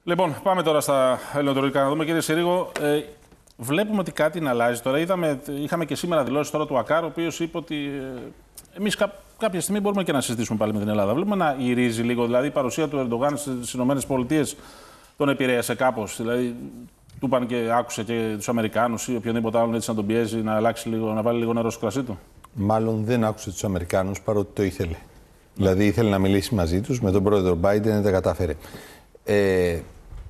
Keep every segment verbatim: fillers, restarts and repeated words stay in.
Λοιπόν, πάμε τώρα στα ελληνοτουρκικά να δούμε, κύριε Συρίγο. Ε, βλέπουμε ότι κάτι να αλλάζει τώρα. Είδαμε, είχαμε και σήμερα δηλώσεις τώρα του Ακάρ, ο οποίος είπε ότι ε, εμείς κά, κάποια στιγμή μπορούμε και να συζητήσουμε πάλι με την Ελλάδα. Βλέπουμε να γυρίζει λίγο, δηλαδή η παρουσία του Ερντογάν στις ΗΠΑ τον επηρέασε κάπως. Δηλαδή, του είπαν και άκουσε και τους Αμερικάνους ή οποιονδήποτε άλλον έτσι να τον πιέζει να αλλάξει λίγο, να βάλει λίγο νερό στο κρασί του. Μάλλον δεν άκουσε τους Αμερικάνους παρότι το ήθελε. Mm. Δηλαδή ήθελε να μιλήσει μαζί τους, με τον πρόεδρο Biden δεν τα κατάφερε. Ε,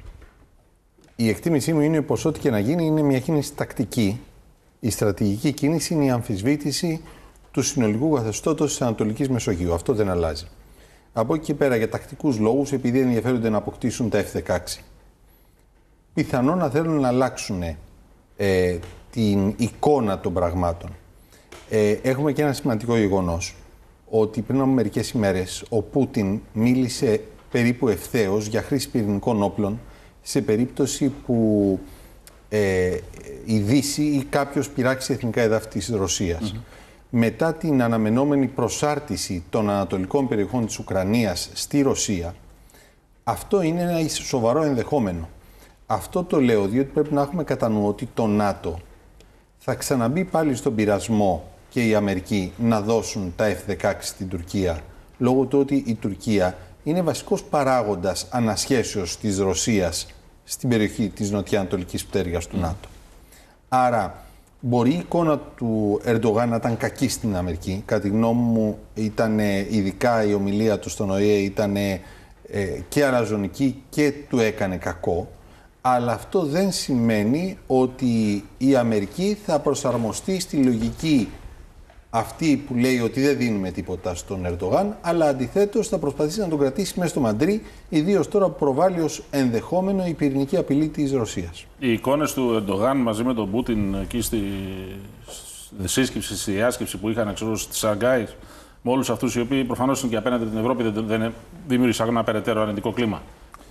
η εκτίμησή μου είναι πως ό,τι και να γίνει είναι μια κίνηση τακτική. Η στρατηγική κίνηση είναι η αμφισβήτηση του συνολικού καθεστώτος της Ανατολικής Μεσογείου. Αυτό δεν αλλάζει. Από εκεί και πέρα, για τακτικούς λόγους, επειδή ενδιαφέρονται να αποκτήσουν τα εφ δεκαέξι, πιθανόν να θέλουν να αλλάξουν ε, την εικόνα των πραγμάτων. Ε, έχουμε και ένα σημαντικό γεγονός, ότι πριν από μερικές ημέρες ο Πούτιν μίλησε περίπου ευθέως για χρήση πυρηνικών όπλων σε περίπτωση που ε, η Δύση ή κάποιος πειράξει εθνικά εδάφη της Ρωσίας. Mm-hmm. Μετά την αναμενόμενη προσάρτηση των ανατολικών περιοχών της Ουκρανίας στη Ρωσία, αυτό είναι ένα σοβαρό ενδεχόμενο. Αυτό το λέω διότι πρέπει να έχουμε κατά νου ότι το ΝΑΤΟ θα ξαναμπεί πάλι στον πειρασμό και η Αμερική να δώσουν τα εφ δεκαέξι στην Τουρκία, λόγω του ότι η Τουρκία είναι βασικός παράγοντας ανασχέσεως της Ρωσίας στην περιοχή της νοτιοανατολικής πτέρυγας του ΝΑΤΟ. Άρα, μπορεί η εικόνα του Ερντογάν να ήταν κακή στην Αμερική. Κατά τη γνώμη μου, ήταν, ειδικά η ομιλία του στον Ο Ε Ε ήταν ε, και αλαζονική και του έκανε κακό. Αλλά αυτό δεν σημαίνει ότι η Αμερική θα προσαρμοστεί στη λογική αυτή που λέει ότι δεν δίνουμε τίποτα στον Ερντογάν, αλλά αντιθέτως θα προσπαθήσει να τον κρατήσει μέσα στο μαντρί, ιδίως τώρα που προβάλλει ως ενδεχόμενο η πυρηνική απειλή της Ρωσίας. Οι εικόνες του Ερντογάν μαζί με τον Πούτιν εκεί στη σύσκεψη, στη διάσκεψη που είχαν ξέρω, στη Σαγκάη, με όλους αυτούς οι οποίοι προφανώς είναι και απέναντι την Ευρώπη, δεν, δεν δημιούργησαν ένα περαιτέρω αρνητικό κλίμα.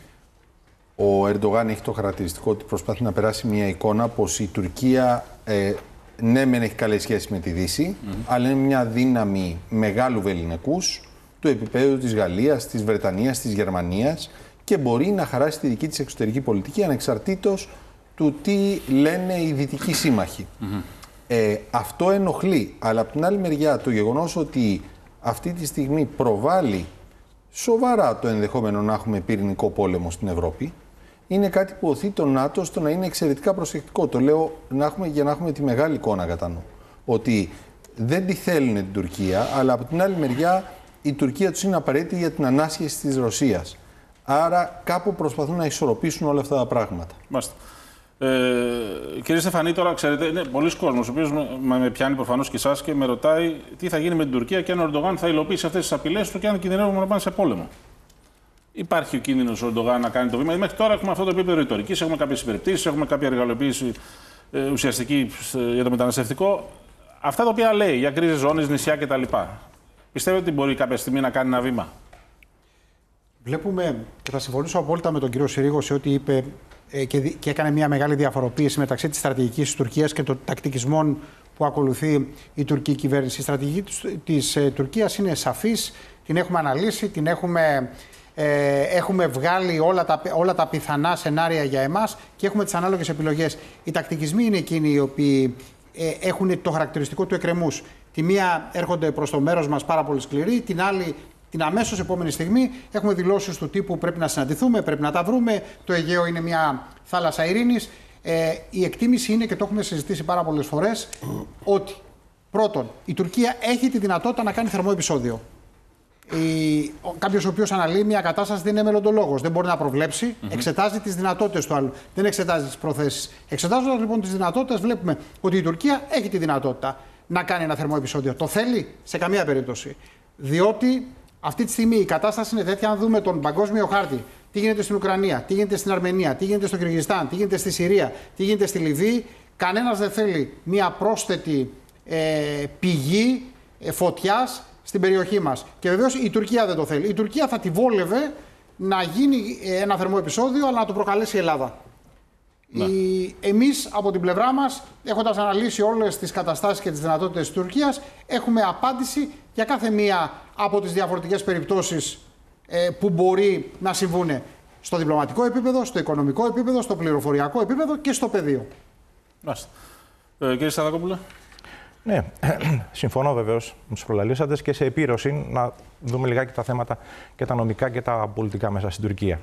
Ο Ερντογάν έχει το χαρακτηριστικό ότι προσπαθεί να περάσει μια εικόνα πως η Τουρκία ε, ναι, μεν έχει καλές σχέσεις με τη Δύση, mm-hmm. αλλά είναι μια δύναμη μεγάλου βεληνικούς του επίπεδου της Γαλλίας, της Βρετανίας, της Γερμανίας και μπορεί να χαράσει τη δική της εξωτερική πολιτική ανεξαρτήτως του τι λένε οι δυτικοί σύμμαχοι. Mm-hmm. Ε, αυτό ενοχλεί, αλλά από την άλλη μεριά το γεγονός ότι αυτή τη στιγμή προβάλλει σοβαρά το ενδεχόμενο να έχουμε πυρηνικό πόλεμο στην Ευρώπη, είναι κάτι που οθεί το ΝΑΤΟ στο να είναι εξαιρετικά προσεκτικό. Το λέω να έχουμε, για να έχουμε τη μεγάλη εικόνα κατά νου. Ότι δεν τη θέλουν την Τουρκία, αλλά από την άλλη μεριά η Τουρκία τους είναι απαραίτητη για την ανάσχεση της Ρωσίας. Άρα κάπου προσπαθούν να ισορροπήσουν όλα αυτά τα πράγματα. Μάλιστα. Ε, κύριε Στεφανή, τώρα ξέρετε, είναι πολλοί κόσμος ο οποίος με, με πιάνει προφανώς και εσάς και με ρωτάει τι θα γίνει με την Τουρκία και αν ο Ερντογάν θα υλοποιήσει αυτές τις απειλές του και αν κινδυνεύουμε να πάνε σε πόλεμο. Υπάρχει ο κίνδυνος ο Ερντογάν να κάνει το βήμα. Μέχρι τώρα έχουμε αυτό το επίπεδο ρητορικής, έχουμε κάποιες υπερπτήσεις, έχουμε κάποια εργαλειοποίηση ε, ουσιαστική ε, για το μεταναστευτικό. Αυτά τα οποία λέει για γκρίζες ζώνες, νησιά κτλ. Πιστεύετε ότι μπορεί κάποια στιγμή να κάνει ένα βήμα? Βλέπουμε, και θα συμφωνήσω απόλυτα με τον κύριο Συρίγο σε ό,τι είπε ε, και, και έκανε μια μεγάλη διαφοροποίηση μεταξύ της στρατηγικής της Τουρκίας και των τακτικισμών που ακολουθεί η τουρκική κυβέρνηση. Η στρατηγική της, της ε, Τουρκίας είναι σαφής, την έχουμε αναλύσει, την έχουμε. Ε, έχουμε βγάλει όλα τα, όλα τα πιθανά σενάρια για εμάς και έχουμε τις ανάλογες επιλογές. Οι τακτικισμοί είναι εκείνοι οι οποίοι ε, έχουν το χαρακτηριστικό του εκκρεμούς. Τη μία έρχονται προς το μέρος μας πάρα πολύ σκληροί, την άλλη την αμέσως επόμενη στιγμή έχουμε δηλώσεις του τύπου πρέπει να συναντηθούμε, πρέπει να τα βρούμε, το Αιγαίο είναι μια θάλασσα ειρήνης. Ε, η εκτίμηση είναι, και το έχουμε συζητήσει πάρα πολλές φορές, ότι πρώτον η Τουρκία έχει τη δυνατότητα να κάνει θερμό επεισόδιο. Κάποιος ο οποίος αναλύει μια κατάσταση δεν είναι μελλοντολόγος. Δεν μπορεί να προβλέψει, mm-hmm. εξετάζει τις δυνατότητες του άλλου. Δεν εξετάζει τις προθέσεις. Εξετάζοντας λοιπόν τις δυνατότητες, βλέπουμε ότι η Τουρκία έχει τη δυνατότητα να κάνει ένα θερμό επεισόδιο. Το θέλει σε καμία περίπτωση. Διότι αυτή τη στιγμή η κατάσταση είναι τέτοια, αν δούμε τον παγκόσμιο χάρτη, τι γίνεται στην Ουκρανία, τι γίνεται στην Αρμενία, τι γίνεται στο Κυργιστάν, τι γίνεται στη Συρία, τι γίνεται στη Λιβύη, κανένας δεν θέλει μια πρόσθετη ε, πηγή ε, φωτιάς στην περιοχή μας. Και βεβαίως η Τουρκία δεν το θέλει. Η Τουρκία θα τη βόλευε να γίνει ένα θερμό επεισόδιο, αλλά να το προκαλέσει η Ελλάδα. Η... Εμείς από την πλευρά μας, έχοντας αναλύσει όλες τις καταστάσεις και τις δυνατότητες της Τουρκίας, έχουμε απάντηση για κάθε μία από τις διαφορετικές περιπτώσεις ε, που μπορεί να συμβούν. Στο διπλωματικό επίπεδο, στο οικονομικό επίπεδο, στο πληροφοριακό επίπεδο και στο πεδίο. Μάλιστα. Ε, κύριε Σταδακόπουλε. Ναι, συμφωνώ βεβαίως με τους προλαλήσαντες και σε επίρρωση να δούμε λιγάκι τα θέματα και τα νομικά και τα πολιτικά μέσα στην Τουρκία.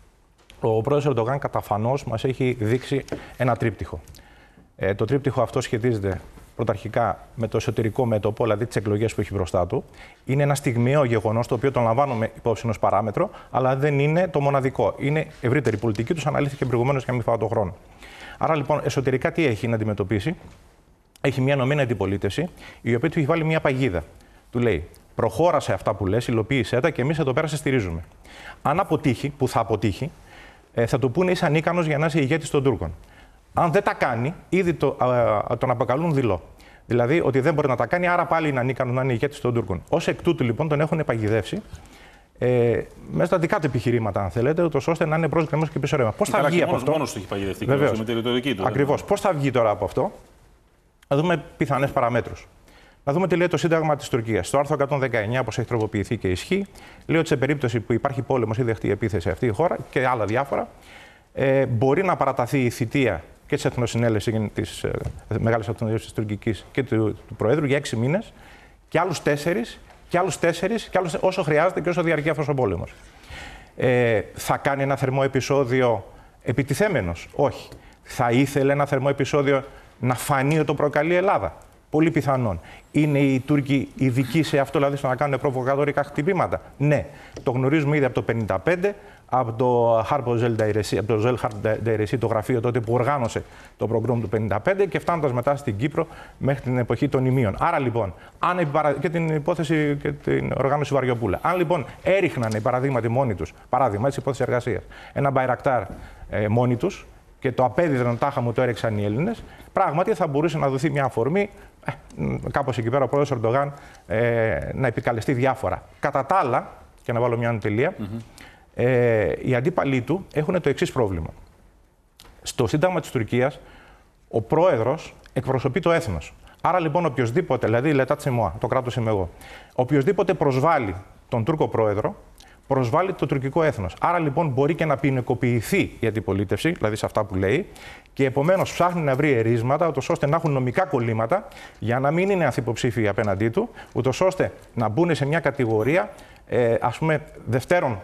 Ο πρόεδρος Ερντογάν καταφανώς μας έχει δείξει ένα τρίπτυχο. Ε, το τρίπτυχο αυτό σχετίζεται πρωταρχικά με το εσωτερικό μέτωπο, δηλαδή τις εκλογές που έχει μπροστά του. Είναι ένα στιγμιαίο γεγονός, το οποίο το λαμβάνουμε υπόψη ως παράμετρο, αλλά δεν είναι το μοναδικό. Είναι ευρύτερη πολιτική, τους αναλύθηκε προηγουμένως για να μην φάω τον χρόνο. Άρα λοιπόν, εσωτερικά τι έχει να αντιμετωπίσει? Έχει μια ενωμένη αντιπολίτευση, η οποία του έχει βάλει μια παγίδα. Του λέει: προχώρασε αυτά που λες, υλοποίησέ τα και εμείς εδώ πέρα σε στηρίζουμε. Αν αποτύχει, που θα αποτύχει, θα του πούνε είσαι ανίκανος για να είσαι ηγέτης των Τούρκων. Αν δεν τα κάνει, ήδη το, α, τον αποκαλούν δειλό. Δηλαδή ότι δεν μπορεί να τα κάνει, άρα πάλι είναι ανίκανος να είναι ηγέτης των Τούρκων. Ως εκ τούτου λοιπόν τον έχουν παγιδεύσει ε, μέσα στα δικά του επιχειρήματα, αν θέλετε, ούτως ώστε να είναι μπρος γκρεμός και πίσω ρέμα. Πώς θα βγει από αυτό? Μόνος του έχει παγιδευτεί. Βεβαίως. Με τη ρητορική του. Ακριβώς. Πώς θα βγει τώρα από αυτό? Να δούμε πιθανές παραμέτρους. Να δούμε τι λέει το Σύνταγμα της Τουρκίας. Στο άρθρο εκατόν δεκαεννιά, όπως έχει τροποποιηθεί και ισχύει, λέει ότι σε περίπτωση που υπάρχει πόλεμος ή δεχτεί επίθεση σε αυτή η χώρα και άλλα διάφορα, ε, μπορεί να παραταθεί η θητεία και της Εθνοσυνέλευσης της ε, Μεγάλης Αυτονομίας της Τουρκικής και του, του Προέδρου για έξι μήνες και άλλους τέσσερις και άλλους τέσσερις και άλλους, όσο χρειάζεται και όσο διαρκεί αυτός ο πόλεμος. Ε, θα κάνει ένα θερμό επεισόδιο επιτιθέμενος? Όχι. Θα ήθελε ένα θερμό επεισόδιο να φανεί ότι το προκαλεί η Ελλάδα? Πολύ πιθανόν. Είναι οι Τούρκοι ειδικοί σε αυτό, δηλαδή στο να κάνουν προβοκατόρικα χτυπήματα? Ναι. Το γνωρίζουμε ήδη από το χίλια εννιακόσια πενήντα πέντε, από το Harpo Dairesi, από το Zelhard Dairesi, το γραφείο τότε που οργάνωσε το προγκρόμ του χίλια εννιακόσια πενήντα πέντε και φτάνοντας μετά στην Κύπρο μέχρι την εποχή των Ιμίων. Άρα λοιπόν, αν επιπαρα... και την υπόθεση και την οργάνωση Βαριοπούλα. Αν λοιπόν έριχναν παραδείγματι μόνοι τους, παράδειγμα της υπόθεσης εργασίας, ένα Μπαϊρακτάρ ε, μόνοι τους, και το απέδιδαν τάχα μου το έριξαν οι Έλληνες, πράγματι θα μπορούσε να δοθεί μια αφορμή, ε, κάπως εκεί πέρα ο πρόεδρος Ερντογάν, ε, να επικαλεστεί διάφορα. Κατά τα άλλα, και να βάλω μια τελεία, mm-hmm. ε, οι αντίπαλοι του έχουν το εξής πρόβλημα. Στο Σύνταγμα της Τουρκίας, ο πρόεδρος εκπροσωπεί το έθνος. Άρα λοιπόν, οποιοδήποτε, δηλαδή η Λετά Τσιμόα, το κράτος είμαι εγώ, οποιοδήποτε προσβάλλει τον Τούρκο πρόεδρο, προσβάλλει το τουρκικό έθνος. Άρα λοιπόν μπορεί και να ποινικοποιηθεί η αντιπολίτευση, δηλαδή σε αυτά που λέει, και επομένως ψάχνει να βρει ερίσματα, ούτως ώστε να έχουν νομικά κολλήματα για να μην είναι ανθυποψήφιοι απέναντί του, ούτως ώστε να μπουν σε μια κατηγορία ε, ας πούμε δευτέρων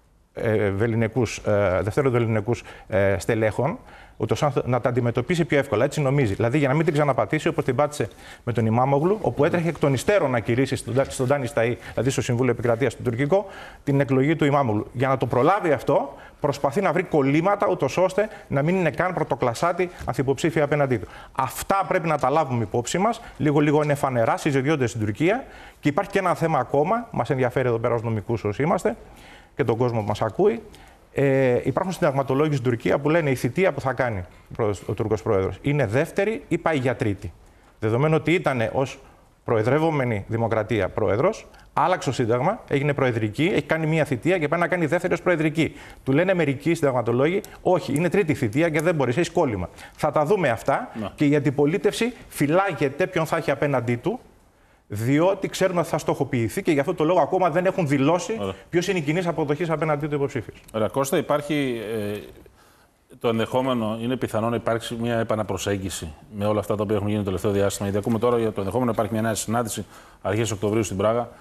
ε, βεληνικούς, ε, δευτέρων βεληνικούς ε, στελέχων, ούτως ώστε να τα αντιμετωπίσει πιο εύκολα. Έτσι νομίζει. Δηλαδή για να μην την ξαναπατήσει όπως την πάτησε με τον Ιμάμογλου, όπου έτρεχε εκ των υστέρων να κηρύσει στον Ντάνι Σταΐ, δηλαδή στο Συμβούλιο Επικρατείας του Τουρκικό, την εκλογή του Ιμάμογλου. Για να το προλάβει αυτό, προσπαθεί να βρει κολλήματα, ούτως ώστε να μην είναι καν πρωτοκλασάτη ανθυποψήφια απέναντί του. Αυτά πρέπει να τα λάβουμε υπόψη μας. Λίγο-λίγο είναι φανερά, συζητιόνται στην Τουρκία. Και υπάρχει και ένα θέμα ακόμα, μας ενδιαφέρει εδώ πέρα ως νομικούς όσοι είμαστε και τον κόσμο που μας ακούει. Ε, υπάρχουν συνταγματολόγοι στην Τουρκία που λένε η θητεία που θα κάνει ο Τούρκος πρόεδρος είναι δεύτερη ή πάει για τρίτη. Δεδομένου ότι ήταν ως προεδρεύομενη δημοκρατία πρόεδρος, άλλαξε το Σύνταγμα, έγινε προεδρική, έχει κάνει μία θητεία και πάει να κάνει δεύτερη ως προεδρική. Του λένε μερικοί συνταγματολόγοι, όχι, είναι τρίτη θητεία και δεν μπορεί, έχει κόλλημα. Θα τα δούμε αυτά να. Και η αντιπολίτευση φυλάγεται ποιον θα έχει απέναντί του. Διότι ξέρουν ότι θα στοχοποιηθεί και γι' αυτό το λόγο ακόμα δεν έχουν δηλώσει ποιος είναι η κοινής αποδοχής απέναντί του υποψήφιου. Ωραία, Κώστα, υπάρχει ε, το ενδεχόμενο, είναι πιθανό να υπάρξει μια επαναπροσέγγιση με όλα αυτά τα οποία έχουν γίνει το τελευταίο διάστημα. Γιατί ακούμε τώρα για το ενδεχόμενο να υπάρχει μια νέα συνάντηση αρχές Οκτωβρίου στην Πράγα.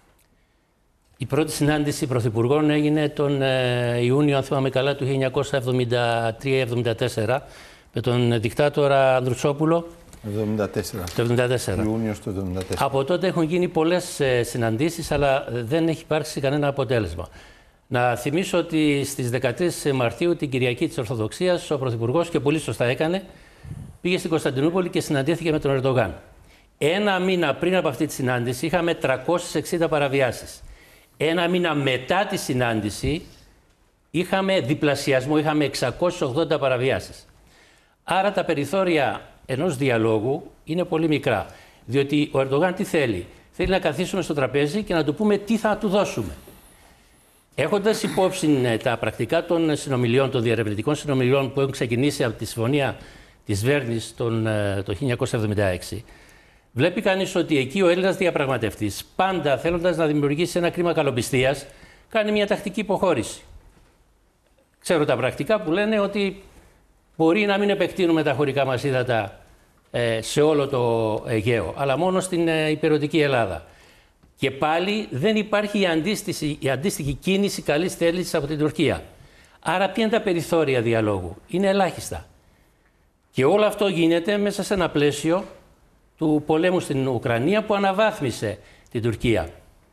Η πρώτη συνάντηση πρωθυπουργών έγινε τον ε, Ιούνιο, αν θυμάμαι καλά, του χίλια εννιακόσια εβδομήντα τρία εβδομήντα τέσσερα με τον δικτάτορα Ανδρουσόπουλο. εβδομήντα τέσσερα. Το εβδομήντα τέσσερα. Ιούνιος του εβδομήντα τέσσερα. Από τότε έχουν γίνει πολλές ε, συναντήσεις, αλλά δεν έχει υπάρξει κανένα αποτέλεσμα. Να θυμίσω ότι στις δεκατρείς Μαρτίου, την Κυριακή της Ορθοδοξίας, ο Πρωθυπουργός, και πολύ σωστά έκανε, πήγε στην Κωνσταντινούπολη και συναντήθηκε με τον Ερντογάν. Ένα μήνα πριν από αυτή τη συνάντηση είχαμε τριακόσιες εξήντα παραβιάσεις. Ένα μήνα μετά τη συνάντηση είχαμε διπλασιασμό, είχαμε εξακόσιες ογδόντα παραβιάσεις. Άρα τα περιθώρια ενός διαλόγου είναι πολύ μικρά. Διότι ο Ερντογάν τι θέλει? Θέλει να καθίσουμε στο τραπέζι και να του πούμε τι θα του δώσουμε. Έχοντας υπόψη τα πρακτικά των συνομιλιών, των διερευνητικών συνομιλιών που έχουν ξεκινήσει από τη συμφωνία της Βέρνης το χίλια εννιακόσια εβδομήντα έξι, βλέπει κανείς ότι εκεί ο Έλληνας διαπραγματευτής, πάντα θέλοντας να δημιουργήσει ένα κλίμα καλοπιστίας, κάνει μια τακτική υποχώρηση. ξέρω τα πρακτικά που λένε ότι μπορεί να μην επεκτείνουμε τα χωρικά μας ύδατα ε, σε όλο το Αιγαίο, αλλά μόνο στην ε, υπηρετική Ελλάδα. Και πάλι δεν υπάρχει η αντίστοιχη, η αντίστοιχη κίνηση καλής θέλησης από την Τουρκία. Άρα ποια είναι τα περιθώρια διαλόγου? Είναι ελάχιστα. Και όλο αυτό γίνεται μέσα σε ένα πλαίσιο του πολέμου στην Ουκρανία που αναβάθμισε την Τουρκία.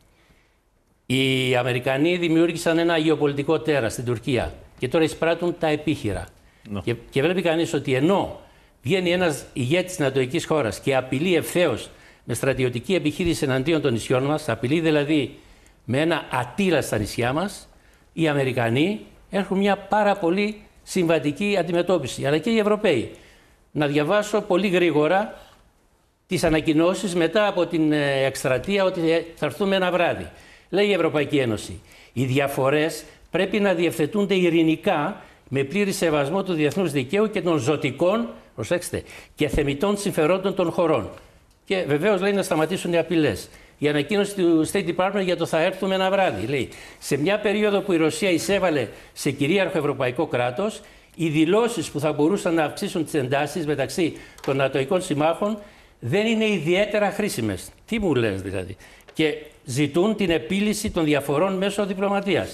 Οι Αμερικανοί δημιούργησαν ένα γεωπολιτικό τέρας στην Τουρκία και τώρα εισπράττουν τα επίχειρα. No. Και, και βλέπει κανείς ότι ενώ βγαίνει ένας ηγέτης της νατοικής χώρας και απειλεί ευθέως με στρατιωτική επιχείρηση εναντίον των νησιών μας, απειλεί δηλαδή με ένα ατύλα στα νησιά μας, οι Αμερικανοί έχουν μια πάρα πολύ συμβατική αντιμετώπιση, αλλά και οι Ευρωπαίοι. Να διαβάσω πολύ γρήγορα τις ανακοινώσεις μετά από την εκστρατεία ότι θα έρθουμε ένα βράδυ. Λέει η Ευρωπαϊκή Ένωση, οι διαφορές πρέπει να διευθετούνται ειρηνικά με πλήρη σεβασμό του διεθνούς δικαίου και των ζωτικών, προσέξτε, και θεμιτών συμφερόντων των χωρών. Και βεβαίως λέει να σταματήσουν οι απειλές. Η ανακοίνωση του State Department για το θα έρθουμε ένα βράδυ λέει, σε μια περίοδο που η Ρωσία εισέβαλε σε κυρίαρχο ευρωπαϊκό κράτος, οι δηλώσεις που θα μπορούσαν να αυξήσουν τις εντάσεις μεταξύ των νατοικών συμμάχων δεν είναι ιδιαίτερα χρήσιμες. Τι μου λες δηλαδή? Και ζητούν την επίλυση των διαφορών μέσω διπλωματίας.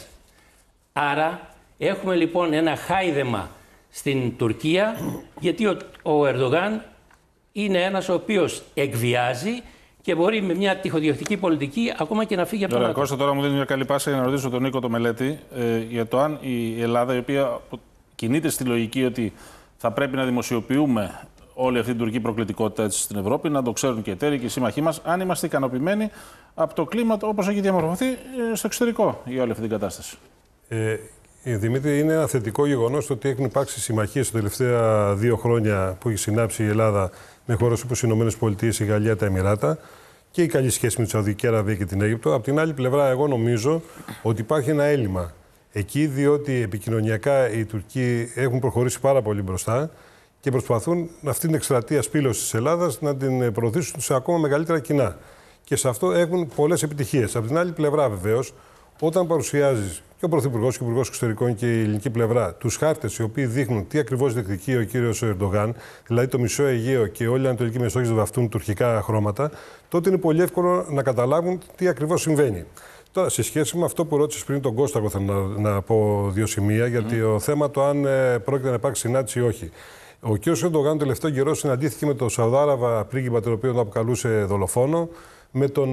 Άρα έχουμε λοιπόν ένα χάιδεμα στην Τουρκία, γιατί ο, ο Ερντογάν είναι ένας ο οποίος εκβιάζει και μπορεί με μια τυχοδιοκτική πολιτική ακόμα και να φύγει από το ΝΑΤΟ. Κώστα, τώρα μου δίνει μια καλή πάσα για να ρωτήσω τον Νίκο το Μελέτη ε, για το αν η Ελλάδα, η οποία κινείται στη λογική ότι θα πρέπει να δημοσιοποιούμε όλη αυτή την τουρκική προκλητικότητα έτσι στην Ευρώπη, να το ξέρουν και οι εταίροι και οι σύμμαχοί μας, αν είμαστε ικανοποιημένοι από το κλίμα όπως έχει διαμορφωθεί στο εξωτερικό για όλη αυτή την κατάσταση. Ε, Δημήτρη, είναι ένα θετικό γεγονός ότι έχουν υπάρξει συμμαχίες τα τελευταία δύο χρόνια που έχει συνάψει η Ελλάδα με χώρες όπως οι ΗΠΑ, η Γαλλία, τα Εμιράτα και η καλή σχέση με τη Σαουδική Αραβία και την Αίγυπτο. Από την άλλη πλευρά, εγώ νομίζω ότι υπάρχει ένα έλλειμμα εκεί, διότι επικοινωνιακά οι Τουρκοί έχουν προχωρήσει πάρα πολύ μπροστά και προσπαθούν αυτή την εκστρατεία σπήλωσης της Ελλάδας να την προωθήσουν σε ακόμα μεγαλύτερα κοινά. Και σε αυτό έχουν πολλές επιτυχίες. Από την άλλη πλευρά, βεβαίως, όταν παρουσιάζεις και ο Πρωθυπουργός και ο Υπουργός Εξωτερικών και η ελληνική πλευρά τους χάρτες οι οποίοι δείχνουν τι ακριβώς διεκδικεί ο κύριος Ερντογάν, δηλαδή το μισό Αιγαίο και όλη η Ανατολική Μεσόγειος βαφτούν τουρκικά χρώματα, τότε είναι πολύ εύκολο να καταλάβουν τι ακριβώς συμβαίνει. Τώρα, σε σχέση με αυτό που ρώτησες πριν τον Κώστα, εγώ θέλω να, να πω δύο σημεία, γιατί mm. το θέμα το αν ε, πρόκειται να υπάρξει συνάντηση ή όχι. Ο κ. Ερντογάν τον τελευταίο καιρό συναντήθηκε με τον Σαουδάραβα πρίγκιπα, τον οποίο τον αποκαλούσε δολοφόνο, με, τον,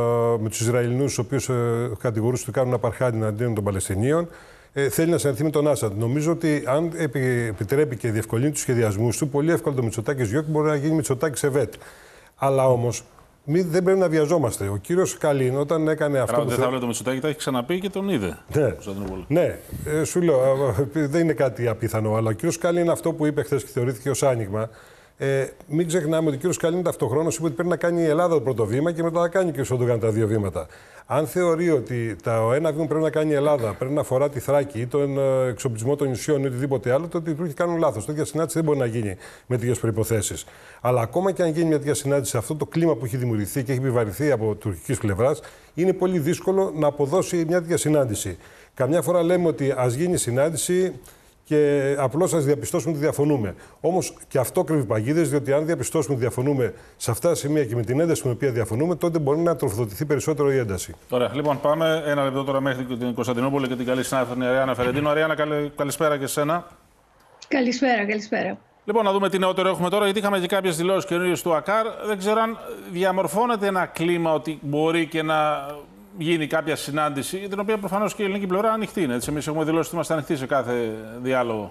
με τους Ισραηλινούς, τους οποίους κατηγορούσε ότι κάνουν απαρχάτη εναντίον των Παλαιστινίων. Ε, θέλει να συναντηθεί με τον Άσαντ. Νομίζω ότι αν επι, επιτρέπει και διευκολύνει τους σχεδιασμούς του, πολύ εύκολα το Μητσοτάκης Γιώκη μπορεί να γίνει Μητσοτάκης Εβέτ. Αλλά όμως δεν πρέπει να βιαζόμαστε. Ο κύριος Καλίν, όταν έκανε αυτό. Άρα, δεν θα βλέπει το Μητσοτάκη, τα έχει ξαναπεί και τον είδε. Ναι, ναι. Ε, σου λέω, δεν είναι κάτι απίθανο. Αλλά ο κύριος Καλίν, αυτό που είπε χθες και θεωρήθηκε ως άνοιγμα. Ε, μην ξεχνάμε ότι ο κ. Καλίν ταυτοχρόνως είπε ότι πρέπει να κάνει η Ελλάδα το πρώτο βήμα και μετά να κάνει και ο Ερντογάν τα δύο βήματα. Αν θεωρεί ότι το ένα βήμα πρέπει να κάνει η Ελλάδα, πρέπει να αφορά τη Θράκη ή τον εξοπλισμό των νησιών ή οτιδήποτε άλλο, τότε οι Τούρκοι κάνουν λάθος. Τέτοια συνάντηση δεν μπορεί να γίνει με τέτοιες προϋποθέσεις. Αλλά ακόμα και αν γίνει μια τέτοια συνάντηση σε αυτό το κλίμα που έχει δημιουργηθεί και έχει επιβαρυνθεί από τουρκικής πλευράς, είναι πολύ δύσκολο να αποδώσει μια τέτοια συνάντηση. Καμιά φορά λέμε ότι ας γίνει συνάντηση και απλώς ας διαπιστώσουμε ότι διαφωνούμε. Όμως και αυτό κρύβει παγίδες, διότι αν διαπιστώσουμε ότι διαφωνούμε σε αυτά τα σημεία και με την ένταση με την οποία διαφωνούμε, τότε μπορεί να τροφοδοτηθεί περισσότερο η ένταση. Ωραία. Λοιπόν, πάμε ένα λεπτό τώρα μέχρι την Κωνσταντινούπολη και την καλή συνάδελφο Αριάννα Φερεντίνο. Αριάννα, καλησπέρα και σε σένα. Καλησπέρα, καλησπέρα. Λοιπόν, να δούμε τι νεότερο έχουμε τώρα, γιατί είχαμε και κάποιες δηλώσεις καινούριες του ΑΚΑΡ. Δεν ξέρω αν διαμορφώνεται ένα κλίμα ότι μπορεί και να γίνει κάποια συνάντηση, την οποία προφανώς και η ελληνική πλευρά ανοιχτή είναι. Εμείς έχουμε δηλώσει ότι είμαστε ανοιχτοί σε κάθε διάλογο.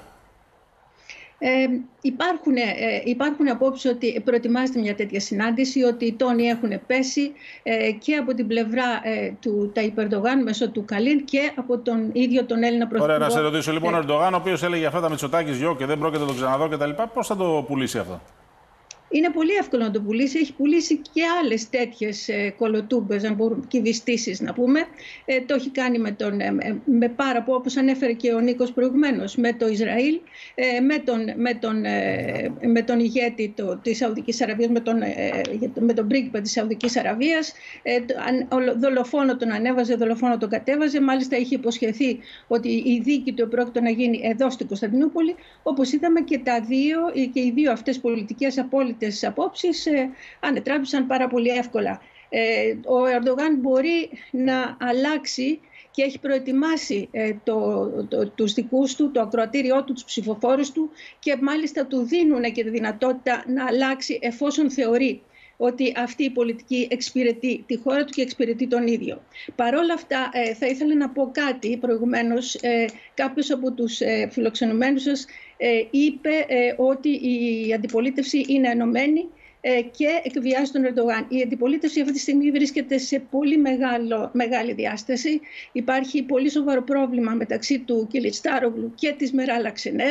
Ε, υπάρχουν, ε, υπάρχουν απόψεις ότι προετοιμάζεται μια τέτοια συνάντηση, ότι οι τόνοι έχουν πέσει ε, και από την πλευρά ε, του Ταϊπ Ερντογάν μέσω του Καλίν και από τον ίδιο τον Έλληνα Πρωθυπουργό. Ωραία, να σε ρωτήσω λοιπόν, ο Ερντογάν, ο οποίος έλεγε αυτά τα Μητσοτάκης γιο και δεν πρόκειται να το ξαναδώ κτλ., πώς θα το πουλήσει αυτό? Είναι πολύ εύκολο να το πουλήσει. Έχει πουλήσει και άλλες τέτοιες ε, κολοτούμπες, αν μπορούμε, κυβιστήσεις να πούμε. Ε, το έχει κάνει με, τον, ε, με πάρα πολύ, όπως ανέφερε και ο Νίκος προηγουμένως, με το Ισραήλ, ε, με, τον, με, τον, ε, με τον ηγέτη το, της Σαουδικής Αραβίας, με τον, ε, με τον πρίγκιπα της Σαουδικής Αραβίας. Ε, δολοφόνο τον ανέβαζε, δολοφόνο τον κατέβαζε. Μάλιστα είχε υποσχεθεί ότι η δίκη του πρόκειται να γίνει εδώ στην Κωνσταντινούπολη. Όπως είδαμε, και, τα δύο, και οι δύο αυτές πολιτικές απόλυτες τις απόψεις ε, ανετράπησαν πάρα πολύ εύκολα. Ε, ο Ερντογάν μπορεί να αλλάξει και έχει προετοιμάσει ε, το, το, τους δικούς του, το ακροατήριό του, τους ψηφοφόρους του, και μάλιστα του δίνουν και τη δυνατότητα να αλλάξει εφόσον θεωρεί ότι αυτή η πολιτική εξυπηρετεί τη χώρα του και εξυπηρετεί τον ίδιο. Παρ' όλα αυτά, ε, θα ήθελα να πω κάτι προηγουμένως. Ε, κάποιος από τους ε, φιλοξενουμένους σας ε, είπε ε, ότι η αντιπολίτευση είναι ενωμένη ε, και εκβιάζει τον Ερντογάν. Η αντιπολίτευση αυτή τη στιγμή βρίσκεται σε πολύ μεγάλο, μεγάλη διάσταση. Υπάρχει πολύ σοβαρό πρόβλημα μεταξύ του Κιλιτστάρογλου και της Μεράλ Αξενέρ.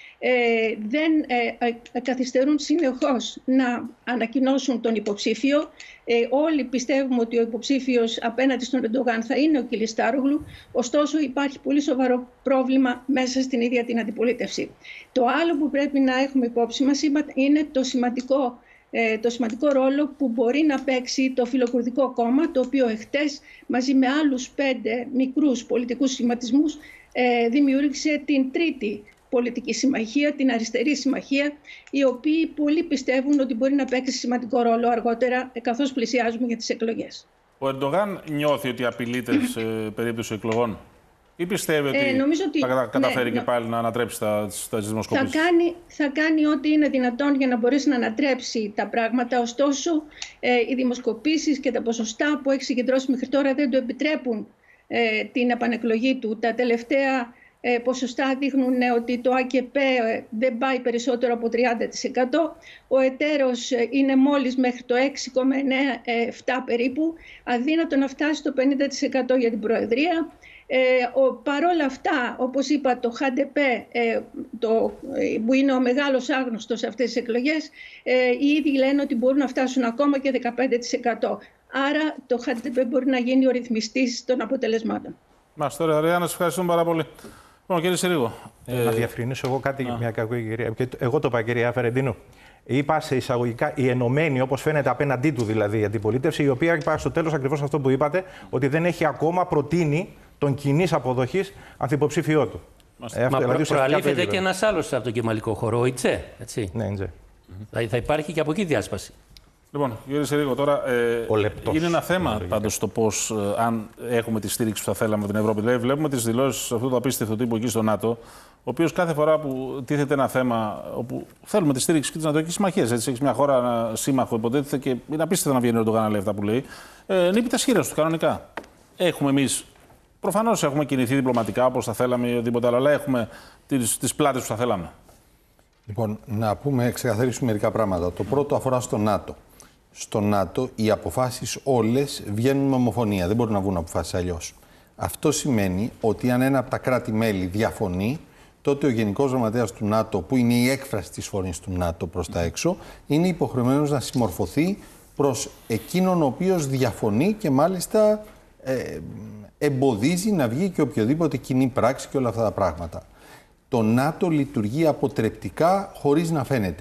Ε, δεν ε, ε, καθυστερούν συνεχώς να ανακοινώσουν τον υποψήφιο. Ε, όλοι πιστεύουμε ότι ο υποψήφιος απέναντι στον Ερντογάν θα είναι ο Κιλιτστάρογλου. Ωστόσο, υπάρχει πολύ σοβαρό πρόβλημα μέσα στην ίδια την αντιπολίτευση. Το άλλο που πρέπει να έχουμε υπόψη μας είναι το σημαντικό, ε, το σημαντικό ρόλο που μπορεί να παίξει το Φιλοκουρδικό κόμμα, το οποίο εχθές μαζί με άλλους πέντε μικρούς πολιτικούς σχηματισμούς ε, δημιούργησε την τρίτη πολιτική συμμαχία, την αριστερή συμμαχία, οι οποίοι πολλοί πιστεύουν ότι μπορεί να παίξει σημαντικό ρόλο αργότερα, καθώς πλησιάζουμε για τις εκλογές. Ο Ερντογάν νιώθει ότι απειλείται σε περίπτωση εκλογών, ή πιστεύει ότι, ε, ότι θα καταφέρει ναι, και πάλι να ανατρέψει τα, τα δημοσκοπήσεις? Θα κάνει, θα κάνει ό,τι είναι δυνατόν για να μπορέσει να ανατρέψει τα πράγματα. Ωστόσο, ε, οι δημοσκοπήσεις και τα ποσοστά που έχει συγκεντρώσει μέχρι τώρα δεν του επιτρέπουν ε, την επανεκλογή του. Τα τελευταία Ε, ποσοστά δείχνουν ε, ότι το ΑΚΠ ε, δεν πάει περισσότερο από τριάντα τοις εκατό. Ο εταίρος ε, είναι μόλις μέχρι το έξι κόμμα ενενήντα επτά περίπου. Αδύνατο να φτάσει στο πενήντα τοις εκατό για την Προεδρία. Ε, ο, παρόλα αυτά, όπως είπα, το ΧΑΝΤΕΠ, ε, το, ε, που είναι ο μεγάλος άγνωστος σε αυτές τις εκλογές, ε, οι ίδιοι λένε ότι μπορούν να φτάσουν ακόμα και δεκαπέντε τοις εκατό. Άρα το ΧΑΝΤΕΠ μπορεί να γίνει ο ρυθμιστής των αποτελεσμάτων. Μας τώρα, Ριάννα, σας ευχαριστούμε πάρα πολύ. Λοιπόν, κύριε Συρίγο. Ε, να διαφρυνήσω εγώ κάτι για μια κακή κυρία. Εγώ το είπα, κυρία Φερεντίνου. Είπα σε εισαγωγικά η ενωμένη, όπως φαίνεται απέναντί του δηλαδή η αντιπολίτευση, η οποία είπα στο τέλος ακριβώς αυτό που είπατε, ότι δεν έχει ακόμα προτείνει τον κοινής αποδοχής ανθυποψήφιό του. Ε, Μα δηλαδή, προαλήφεται και ένας άλλος από τον κεμαλικό χώρο, ο Ιτζέ. Έτσι. Ναι, Ιτζέ. Mm-hmm. Θα υπάρχει και από εκεί διάσπαση. Λοιπόν, κύριε Συρίγο, τώρα ε, είναι ένα θέμα πάντως το πώς, ε, αν έχουμε τη στήριξη που θα θέλαμε από την Ευρώπη. Δηλαδή, βλέπουμε τις δηλώσεις αυτού του απίστευτου τύπου εκεί στο ΝΑΤΟ, ο οποίος κάθε φορά που τίθεται ένα θέμα όπου θέλουμε τη στήριξη και τη Νατοική Συμμαχία, έτσι έχει μια χώρα, ένα σύμμαχο, υποτίθεται, και είναι απίστευτο να βγαίνει ο Ερντογάν να λέει αυτά που λέει, ε, νύπει τα σχήρας του κανονικά. Έχουμε εμείς, προφανώς έχουμε κινηθεί διπλωματικά όπως θα θέλαμε ή οτιδήποτε άλλο, αλλά έχουμε τις, τις πλάτες που θα θέλαμε. Λοιπόν, να πούμε, ξεκαθαρίσουμε μερικά πράγματα. Το πρώτο αφορά στο ΝΑΤΟ. Στο ΝΑΤΟ οι αποφάσεις όλες βγαίνουν με ομοφωνία. Δεν μπορούν να βγουν αποφάσεις αλλιώς. Αυτό σημαίνει ότι αν ένα από τα κράτη-μέλη διαφωνεί, τότε ο Γενικός Γραμματέας του ΝΑΤΟ, που είναι η έκφραση της φωνής του ΝΑΤΟ προς τα έξω, είναι υποχρεωμένος να συμμορφωθεί προς εκείνον ο οποίος διαφωνεί και μάλιστα ε, εμποδίζει να βγει και οποιοδήποτε κοινή πράξη και όλα αυτά τα πράγματα. Το ΝΑΤΟ λειτουργεί αποτρεπτικά χωρίς να φαίνεται.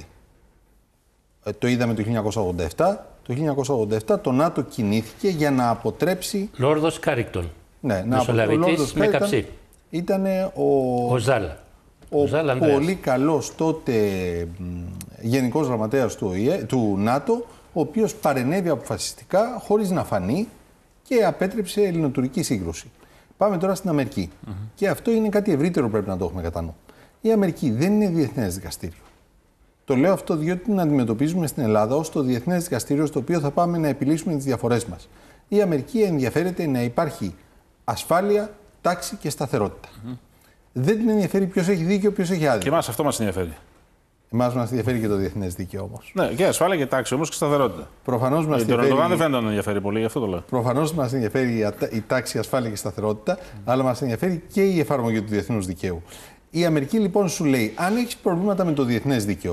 Το είδαμε το χίλια εννιακόσια ογδόντα επτά. Το χίλια εννιακόσια ογδόντα επτά το ΝΑΤΟ κινήθηκε για να αποτρέψει... Λόρδος Κάρικτον. Ναι, να αποτρέψει. Με καψί. Ήταν ο... Ο Ζάλα. Ο, ο πολύ καλός τότε Γενικός Γραμματέας του, του ΝΑΤΟ, ο οποίος παρενέβη αποφασιστικά χωρίς να φανεί και απέτρεψε ελληνοτουρκική σύγκρουση. Πάμε τώρα στην Αμερική. Mm-hmm. Και αυτό είναι κάτι ευρύτερο, πρέπει να το έχουμε κατά νου. Η Αμερική δεν είναι διεθνές δικαστήριο. Το λέω αυτό διότι την αντιμετωπίζουμε στην Ελλάδα ως το διεθνές δικαστήριο στο οποίο θα πάμε να επιλύσουμε τις διαφορές μας. Η Αμερική ενδιαφέρεται να υπάρχει ασφάλεια, τάξη και σταθερότητα. Mm-hmm. Δεν την ενδιαφέρει ποιος έχει δίκιο, ποιος έχει άδικο. Και εμάς αυτό μας ενδιαφέρει. Εμάς μας ενδιαφέρει και το διεθνές δίκαιο όμως. Ναι, και ασφάλεια και τάξη όμως και σταθερότητα. Προφανώς μας ενδιαφέρει. Τον Ερντογάν δεν φαίνεται να ενδιαφέρει πολύ, γι' αυτό το λέω. Προφανώς μας ενδιαφέρει η τάξη, η ασφάλεια και η σταθερότητα, mm. αλλά μας ενδιαφέρει και η εφαρμογή του διεθνούς δικαίου. Η Αμερική λοιπόν σου λέει: αν έχεις προβλήματα με το διεθνές δίκαιο,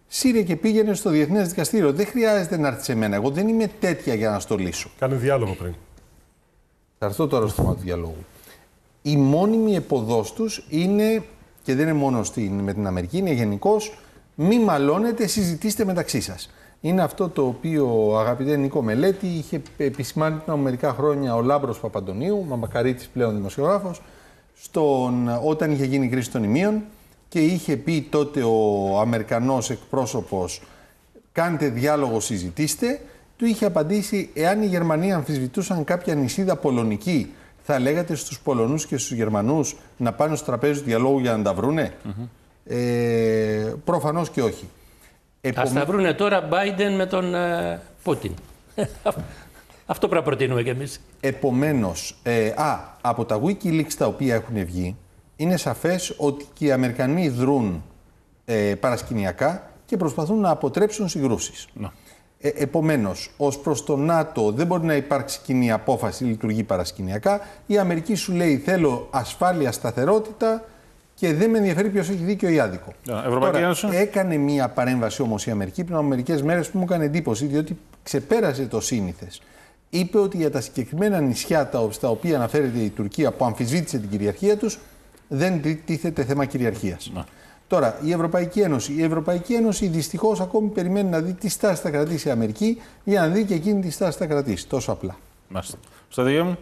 Σύρε και πήγαινε στο Διεθνές Δικαστήριο. Δεν χρειάζεται να έρθει σε μένα. Εγώ δεν είμαι τέτοια για να στο λύσω. Κάνε διάλογο πριν. Θα έρθω τώρα στο θέμα του διαλόγου. Η μόνιμη εποδός τους είναι, και δεν είναι μόνο στην, με την Αμερική, είναι γενικώς, μη μαλώνετε, συζητήστε μεταξύ σας. Είναι αυτό το οποίο, αγαπητέ Νίκο Μελέτη, είχε επισημάνει πριν από μερικά χρόνια ο Λάμπρος Παπαντονίου, Μαμακαρίτης πλέον δημοσιογράφος, στον, όταν είχε γίνει η κρίση των ημείων και είχε πει τότε ο Αμερικανός εκπρόσωπος «Κάντε διάλογο, συζητήστε», του είχε απαντήσει «Εάν οι Γερμανοί αμφισβητούσαν κάποια νησίδα πολωνική, θα λέγατε στους Πολωνούς και στους Γερμανούς να πάνε στο τραπέζι του διαλόγου για να τα βρούνε». Mm-hmm. Ε, προφανώς και όχι. Επομέ... Ας τα βρούνε τώρα Biden με τον ε, Πούτιν. Αυτό πρέπει να προτείνουμε κι εμείς. Επομένως, ε, α, από τα Wikileaks τα οποία έχουν βγει, είναι σαφές ότι και οι Αμερικανοί δρούν ε, παρασκηνιακά και προσπαθούν να αποτρέψουν συγκρούσεις. No. Ε, επομένως, ως προς το ΝΑΤΟ δεν μπορεί να υπάρξει κοινή απόφαση, λειτουργεί παρασκηνιακά. Η Αμερική σου λέει θέλω ασφάλεια, σταθερότητα και δεν με ενδιαφέρει ποιος έχει δίκιο ή άδικο. Yeah, Τώρα, έκανε μία παρέμβαση όμως η Αμερική πριν από μερικές μέρες που μου έκανε εντύπωση, διότι ξεπέρασε το σύνηθες. Είπε ότι για τα συγκεκριμένα νησιά στα οποία αναφέρεται η Τουρκία που αμφισβήτησε την κυριαρχία τους, δεν τίθεται θέμα κυριαρχίας. Να. Τώρα, η Ευρωπαϊκή Ένωση. Η Ευρωπαϊκή Ένωση δυστυχώς ακόμη περιμένει να δει τι στάση θα κρατήσει η Αμερική για να δει και εκείνη τι στάση θα κρατήσει. Τόσο απλά. Μάλιστα. Στο δίκαιο μου.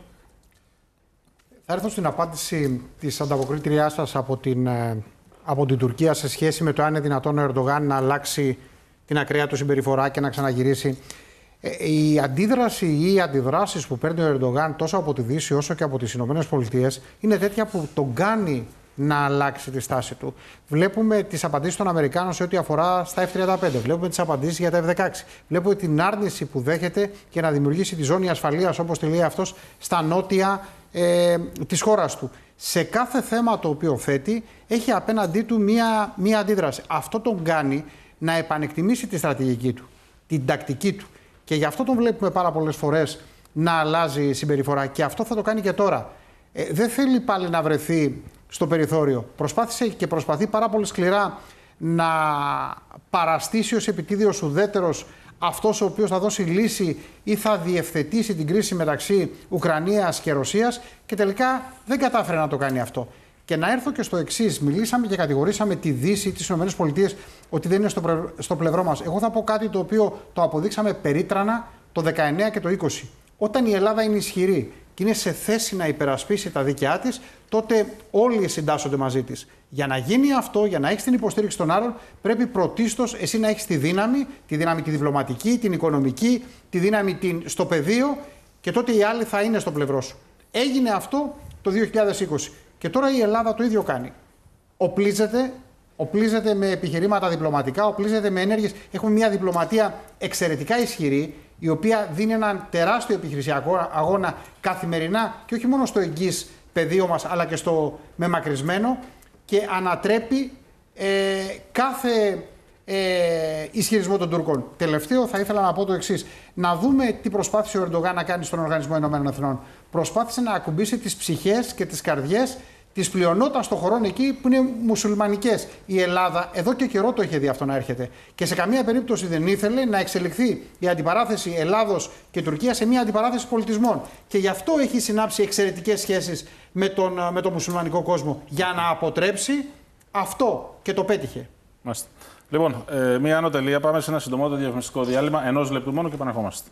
Θα έρθω στην απάντηση της ανταποκρίτριάς σας από την, από την Τουρκία σε σχέση με το αν είναι δυνατόν ο Ερντογάν να αλλάξει την ακραία του συμπεριφορά και να ξαναγυρίσει. Η αντίδραση ή οι αντιδράσεις που παίρνει ο Ερντογάν τόσο από τη Δύση όσο και από τις Ηνωμένες Πολιτείες είναι τέτοια που τον κάνει να αλλάξει τη στάση του. Βλέπουμε τις απαντήσεις των Αμερικάνων σε ό,τι αφορά στα εφ τριάντα πέντε. Βλέπουμε τις απαντήσεις για τα εφ δεκαέξι. Βλέπουμε την άρνηση που δέχεται για να δημιουργήσει τη ζώνη ασφαλείας, όπως τη λέει αυτός, στα νότια ε, της χώρας του. Σε κάθε θέμα το οποίο θέτει έχει απέναντί του μία, μία αντίδραση. Αυτό τον κάνει να επανεκτιμήσει τη στρατηγική του, την τακτική του. Και γι' αυτό τον βλέπουμε πάρα πολλές φορές να αλλάζει συμπεριφορά. Και αυτό θα το κάνει και τώρα. Ε, δεν θέλει πάλι να βρεθεί στο περιθώριο. Προσπάθησε και προσπαθεί πάρα πολύ σκληρά να παραστήσει ως επιτίδιος ουδέτερος αυτός ο οποίος θα δώσει λύση ή θα διευθετήσει την κρίση μεταξύ Ουκρανίας και Ρωσίας και τελικά δεν κατάφερε να το κάνει αυτό. Και να έρθω και στο εξής. Μιλήσαμε και κατηγορήσαμε τη Δύση, τις ΗΠΑ, ότι δεν είναι στο, πρε... στο πλευρό μας. Εγώ θα πω κάτι το οποίο το αποδείξαμε περίτρανα το δεκαεννέα και το είκοσι. Όταν η Ελλάδα είναι ισχυρή και είναι σε θέση να υπερασπίσει τα δίκαιά της, τότε όλοι συντάσσονται μαζί της. Για να γίνει αυτό, για να έχεις την υποστήριξη των άλλων, πρέπει πρωτίστως εσύ να έχεις τη δύναμη, τη δύναμη τη διπλωματική, την οικονομική, τη δύναμη την... στο πεδίο και τότε οι άλλοι θα είναι στο πλευρό σου. Έγινε αυτό το δύο χιλιάδες είκοσι. Και τώρα η Ελλάδα το ίδιο κάνει. Οπλίζεται, οπλίζεται με επιχειρήματα διπλωματικά, οπλίζεται με ενέργειες. Έχουμε μια διπλωματία εξαιρετικά ισχυρή, η οποία δίνει έναν τεράστιο επιχειρησιακό αγώνα καθημερινά και όχι μόνο στο εγγύς πεδίο μας, αλλά και στο μεμακρυσμένο και ανατρέπει ε, κάθε ε, ισχυρισμό των Τούρκων. Τελευταίο θα ήθελα να πω το εξής. Να δούμε τι προσπάθησε ο Ερντογάν να κάνει στον Οργανισμό Ηνωμένων Εθνών. Προσπάθησε να ακουμπήσει τις ψυχές και τις καρδιές της πλειονότητας των χωρών εκεί που είναι μουσουλμανικές. Η Ελλάδα εδώ και καιρό το είχε δει αυτό να έρχεται. Και σε καμία περίπτωση δεν ήθελε να εξελιχθεί η αντιπαράθεση Ελλάδος και Τουρκία σε μια αντιπαράθεση πολιτισμών. Και γι' αυτό έχει συνάψει εξαιρετικές σχέσεις με τον, με τον μουσουλμανικό κόσμο. Για να αποτρέψει αυτό. Και το πέτυχε. Μάλιστα. Λοιπόν, ε, μία άνω τελεία. Πάμε σε ένα συντομότερο διαφημιστικό διάλειμμα ενός λεπτού μόνο και επαναρχόμαστε.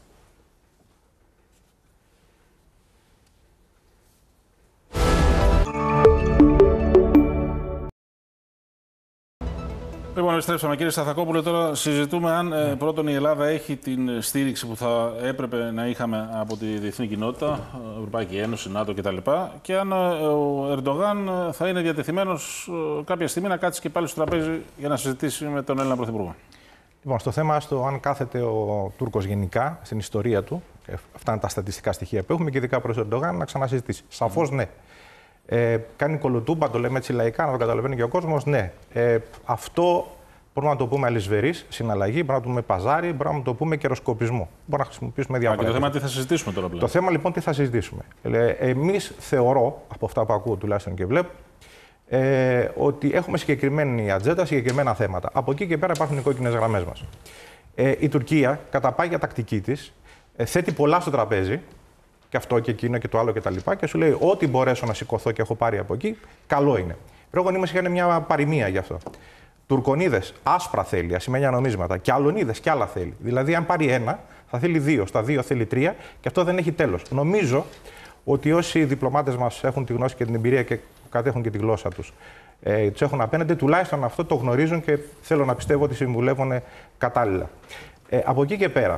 Λοιπόν, επιστρέψαμε. Κύριε Σταθακόπουλε, τώρα συζητούμε αν ναι. ε, πρώτον η Ελλάδα έχει την στήριξη που θα έπρεπε να είχαμε από τη διεθνή κοινότητα, Ευρωπαϊκή Ένωση, ΝΑΤΟ κτλ. Και αν ε, ο Ερντογάν θα είναι διατεθειμένος ε, κάποια στιγμή να κάτσει και πάλι στο τραπέζι για να συζητήσει με τον Έλληνα Πρωθυπουργό. Λοιπόν, στο θέμα στο αν κάθεται ο Τούρκος γενικά στην ιστορία του, αυτά είναι τα στατιστικά στοιχεία που έχουμε και ειδικά προς τον Ερντογάν, να ξανασυζητήσει. Σαφώς ναι. Ε, κάνει κολοτούμπα, το λέμε έτσι λαϊκά, να το καταλαβαίνει και ο κόσμος. Ναι, ε, αυτό μπορούμε να το πούμε αλυσβερής συναλλαγή, μπορούμε να το πούμε παζάρι, μπορούμε να το πούμε καιροσκοπισμό. Μπορούμε να χρησιμοποιήσουμε διάφορα. Και το θέμα τι θα συζητήσουμε τώρα πλέον. Το θέμα λοιπόν τι θα συζητήσουμε. Ε, εμείς θεωρώ, από αυτά που ακούω τουλάχιστον και βλέπω, ε, ότι έχουμε συγκεκριμένη ατζέντα, συγκεκριμένα θέματα. Από εκεί και πέρα υπάρχουν οι κόκκινες γραμμές μας. Ε, η Τουρκία, κατά πάγια τακτική της, ε, θέτει πολλά στο τραπέζι, και αυτό και εκείνο και το άλλο κτλ. Και, και σου λέει: ό,τι μπορέσω να σηκωθώ και έχω πάρει από εκεί, καλό είναι. Οι πρόγονοι μας είχαν μια παροιμία γι' αυτό. Τουρκονίδες άσπρα θέλει, ασημένια νομίσματα, και αλωνίδες κι άλλα θέλει. Δηλαδή, αν πάρει ένα, θα θέλει δύο, στα δύο θέλει τρία, και αυτό δεν έχει τέλος. Νομίζω ότι όσοι διπλωμάτες μας έχουν τη γνώση και την εμπειρία και κατέχουν και τη γλώσσα τους, ε, τους έχουν απέναντι, τουλάχιστον αυτό το γνωρίζουν και θέλω να πιστεύω ότι συμβουλεύουν κατάλληλα. Ε, από εκεί και πέρα,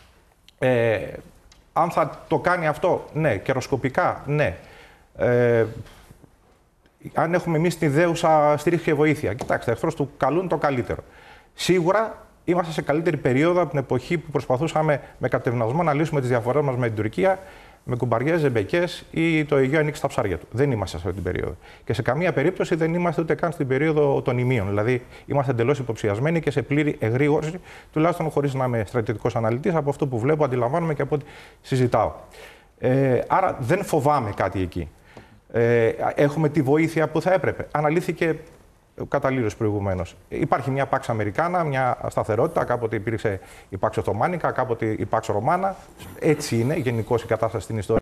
ε, αν θα το κάνει αυτό, ναι. Καιροσκοπικά, ναι. Ε, αν έχουμε εμείς τη δέουσα στήριξη και βοήθεια. Κοιτάξτε, εχθρός του καλού είναι το καλύτερο. Σίγουρα είμαστε σε καλύτερη περίοδο από την εποχή που προσπαθούσαμε με κατευνασμό να λύσουμε τις διαφορές μας με την Τουρκία, με κουμπαριές, ζεμπεκές ή το Αιγαίο ανοίξει τα ψάρια του. Δεν είμαστε σε αυτή την περίοδο. Και σε καμία περίπτωση δεν είμαστε ούτε καν στην περίοδο των ημείων. Δηλαδή, είμαστε εντελώς υποψιασμένοι και σε πλήρη εγρήγορση, τουλάχιστον χωρίς να είμαι στρατιωτικός αναλυτής, από αυτό που βλέπω, αντιλαμβάνομαι και από ό,τι συζητάω. Ε, άρα δεν φοβάμαι κάτι εκεί. Ε, έχουμε τη βοήθεια που θα έπρεπε. Αναλύθηκε καταλήλως προηγουμένως. Υπάρχει μια Pax Americana, μια σταθερότητα. Κάποτε υπήρξε η Pax Ottomanica, κάποτε η Pax Romana. Έτσι είναι γενικώς η κατάσταση στην ιστορία.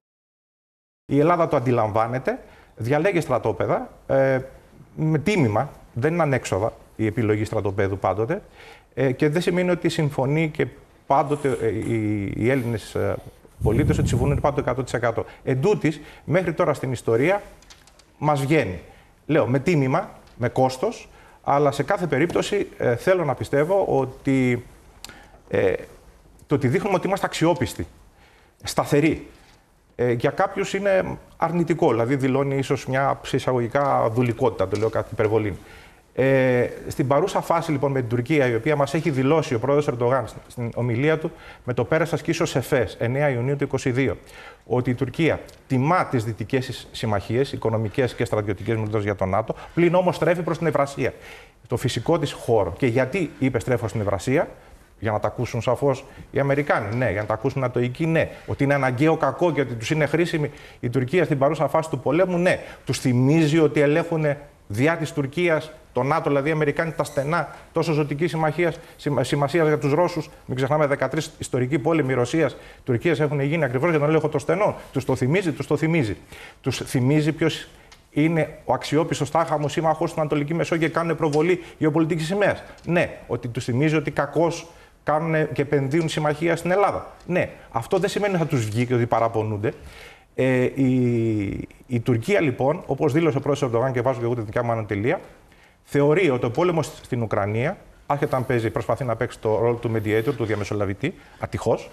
Η Ελλάδα το αντιλαμβάνεται, διαλέγει στρατόπεδα ε, με τίμημα, δεν είναι ανέξοδα η επιλογή στρατοπέδου πάντοτε, ε, και δεν σημαίνει ότι συμφωνεί και πάντοτε ε, οι, οι Έλληνες ε, πολίτες ότι συμφωνούν πάντοτε εκατό τοις εκατό. Εν τούτης, μέχρι τώρα στην ιστορία μας βγαίνει. Λέω με τίμημα, με κόστος, αλλά σε κάθε περίπτωση ε, θέλω να πιστεύω ότι ε, το ότι δείχνουμε ότι είμαστε αξιόπιστοι, σταθεροί, ε, για κάποιους είναι αρνητικό, δηλαδή δηλώνει ίσως μια εισαγωγικά δουλικότητα, το λέω κάτι υπερβολή. Ε, στην παρούσα φάση λοιπόν με την Τουρκία, η οποία μας έχει δηλώσει ο πρόεδρος Ερντογάν στην ομιλία του με το πέρας ασκήσεως ΕΦΕΣ εννέα Ιουνίου του είκοσι δύο, ότι η Τουρκία τιμά τις δυτικές συμμαχίες, οικονομικές και στρατιωτικές μιλώντας για τον ΝΑΤΟ, πλην όμως στρέφει προς την Ευρασία, το φυσικό της χώρο. Και γιατί είπε στρέφω στην Ευρασία? Για να τα ακούσουν σαφώς οι Αμερικάνοι, ναι. Για να τα ακούσουν οι Νατοικοί, ναι. Ότι είναι αναγκαίο κακό και ότι τους είναι χρήσιμη η Τουρκία στην παρούσα φάση του πολέμου, ναι. Τους θυμίζει ότι ελέγχουν διά της Τουρκίας, το ΝΑΤΟ, δηλαδή οι Αμερικάνοι, τα στενά τόσο ζωτική σημασία για τους Ρώσους. Μην ξεχνάμε, δεκατρείς ιστορικοί πόλεμοι Ρωσίας, Τουρκίας έχουν γίνει ακριβώς για τον έλεγχο των στενών. Τους το θυμίζει, τους το θυμίζει. Τους θυμίζει ποιος είναι ο αξιόπιστος τάχαμος σύμμαχος στην Ανατολική Μεσόγειο και κάνουν προβολή γεωπολιτικής σημαίας. Ναι, ότι τους θυμίζει ότι κακώς κάνουν και επενδύουν συμμαχία στην Ελλάδα. Ναι, αυτό δεν σημαίνει ότι θα τους βγει και ότι παραπονούνται. Ε, η, η Τουρκία, λοιπόν, όπως δήλωσε ο πρόεδρος Ερντογάν, και βάζω και εγώ τη δικιά μου ανατελεία, θεωρεί ότι ο πόλεμος στην Ουκρανία, άσχετα αν παίζει, προσπαθεί να παίξει το ρόλο του mediator, του διαμεσολαβητή, ατυχώς,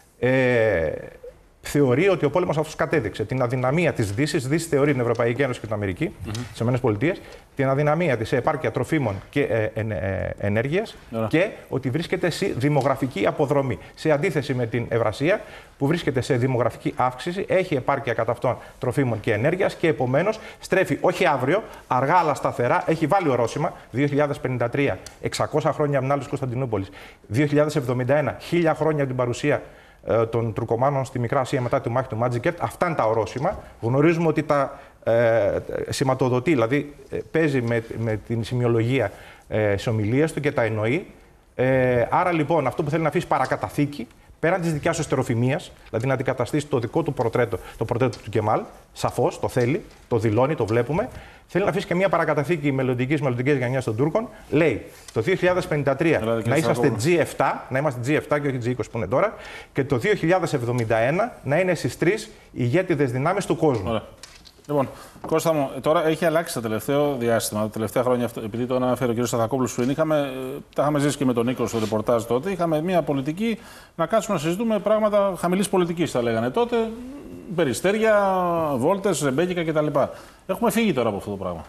ε, θεωρεί ότι ο πόλεμος αυτός κατέδειξε την αδυναμία της Δύσης. Δύση θεωρεί την Ευρωπαϊκή Ένωση και την Αμερική, mm-hmm. τις ΗΠΑ, την αδυναμία της σε επάρκεια τροφίμων και ε, ε, ε, ενέργειας yeah. και ότι βρίσκεται σε δημογραφική αποδρομή. Σε αντίθεση με την Ευρασία, που βρίσκεται σε δημογραφική αύξηση, έχει επάρκεια κατά αυτών τροφίμων και ενέργειας και επομένως στρέφει όχι αύριο, αργά αλλά σταθερά, έχει βάλει ορόσημα δύο χιλιάδες πενήντα τρία, εξακόσια χρόνια από την άλλη Κωνσταντινούπολης, δύο χιλιάδες εβδομήντα ένα, χίλια χρόνια από την παρουσία των Τουρκομάνων στη Μικρά Ασία μετά τη μάχη του Μάτζικερτ. Αυτά είναι τα ορόσημα. Γνωρίζουμε ότι τα ε, σηματοδοτεί, δηλαδή ε, παίζει με, με την σημειολογία ε, στις ομιλίες του και τα εννοεί. Ε, άρα λοιπόν αυτό που θέλει να αφήσει παρακαταθήκη, πέραν της δικιάς του εστεροφημίας, δηλαδή να αντικαταστήσει το δικό του πορτρέτο, το πορτρέτο του Κεμάλ, σαφώς το θέλει, το δηλώνει, το βλέπουμε. Θέλει να αφήσει και μια παρακαταθήκη μελλοντικής μελλοντικής γενιάς των Τούρκων. Λέει το δύο χιλιάδες πενήντα τρία δηλαδή, να είσαστε τζι επτά, να είμαστε τζι επτά και όχι τζι είκοσι που είναι τώρα, και το δύο χιλιάδες εβδομήντα ένα να είναι στις τρεις ηγέτιδες δυνάμεις του κόσμου. Ωραία. Λοιπόν, Κώστα μου, τώρα έχει αλλάξει το τελευταίο διάστημα, τα τελευταία χρόνια, επειδή το αναφέρει ο κ. Σταθακόπουλος πριν, είχαμε, τα είχαμε ζήσει και με τον Νίκο στο ρεπορτάζ τότε, είχαμε μια πολιτική να κάτσουμε να συζητούμε πράγματα χαμηλής πολιτικής, τα λέγανε τότε, περιστέρια, βόλτες, ρεμπέκικα κτλ. Έχουμε φύγει τώρα από αυτό το πράγμα.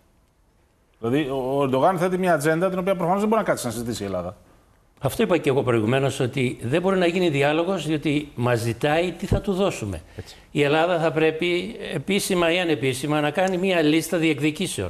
Δηλαδή, ο Ερντογάν θέτει μια ατζέντα την οποία προφανώς δεν μπορεί να κάτσει να συζητήσει η Ελλάδα. Αυτό είπα και εγώ προηγουμένως, ότι δεν μπορεί να γίνει διάλογος, διότι μας ζητάει τι θα του δώσουμε. Έτσι. Η Ελλάδα θα πρέπει επίσημα ή ανεπίσημα να κάνει μια λίστα διεκδικήσεων.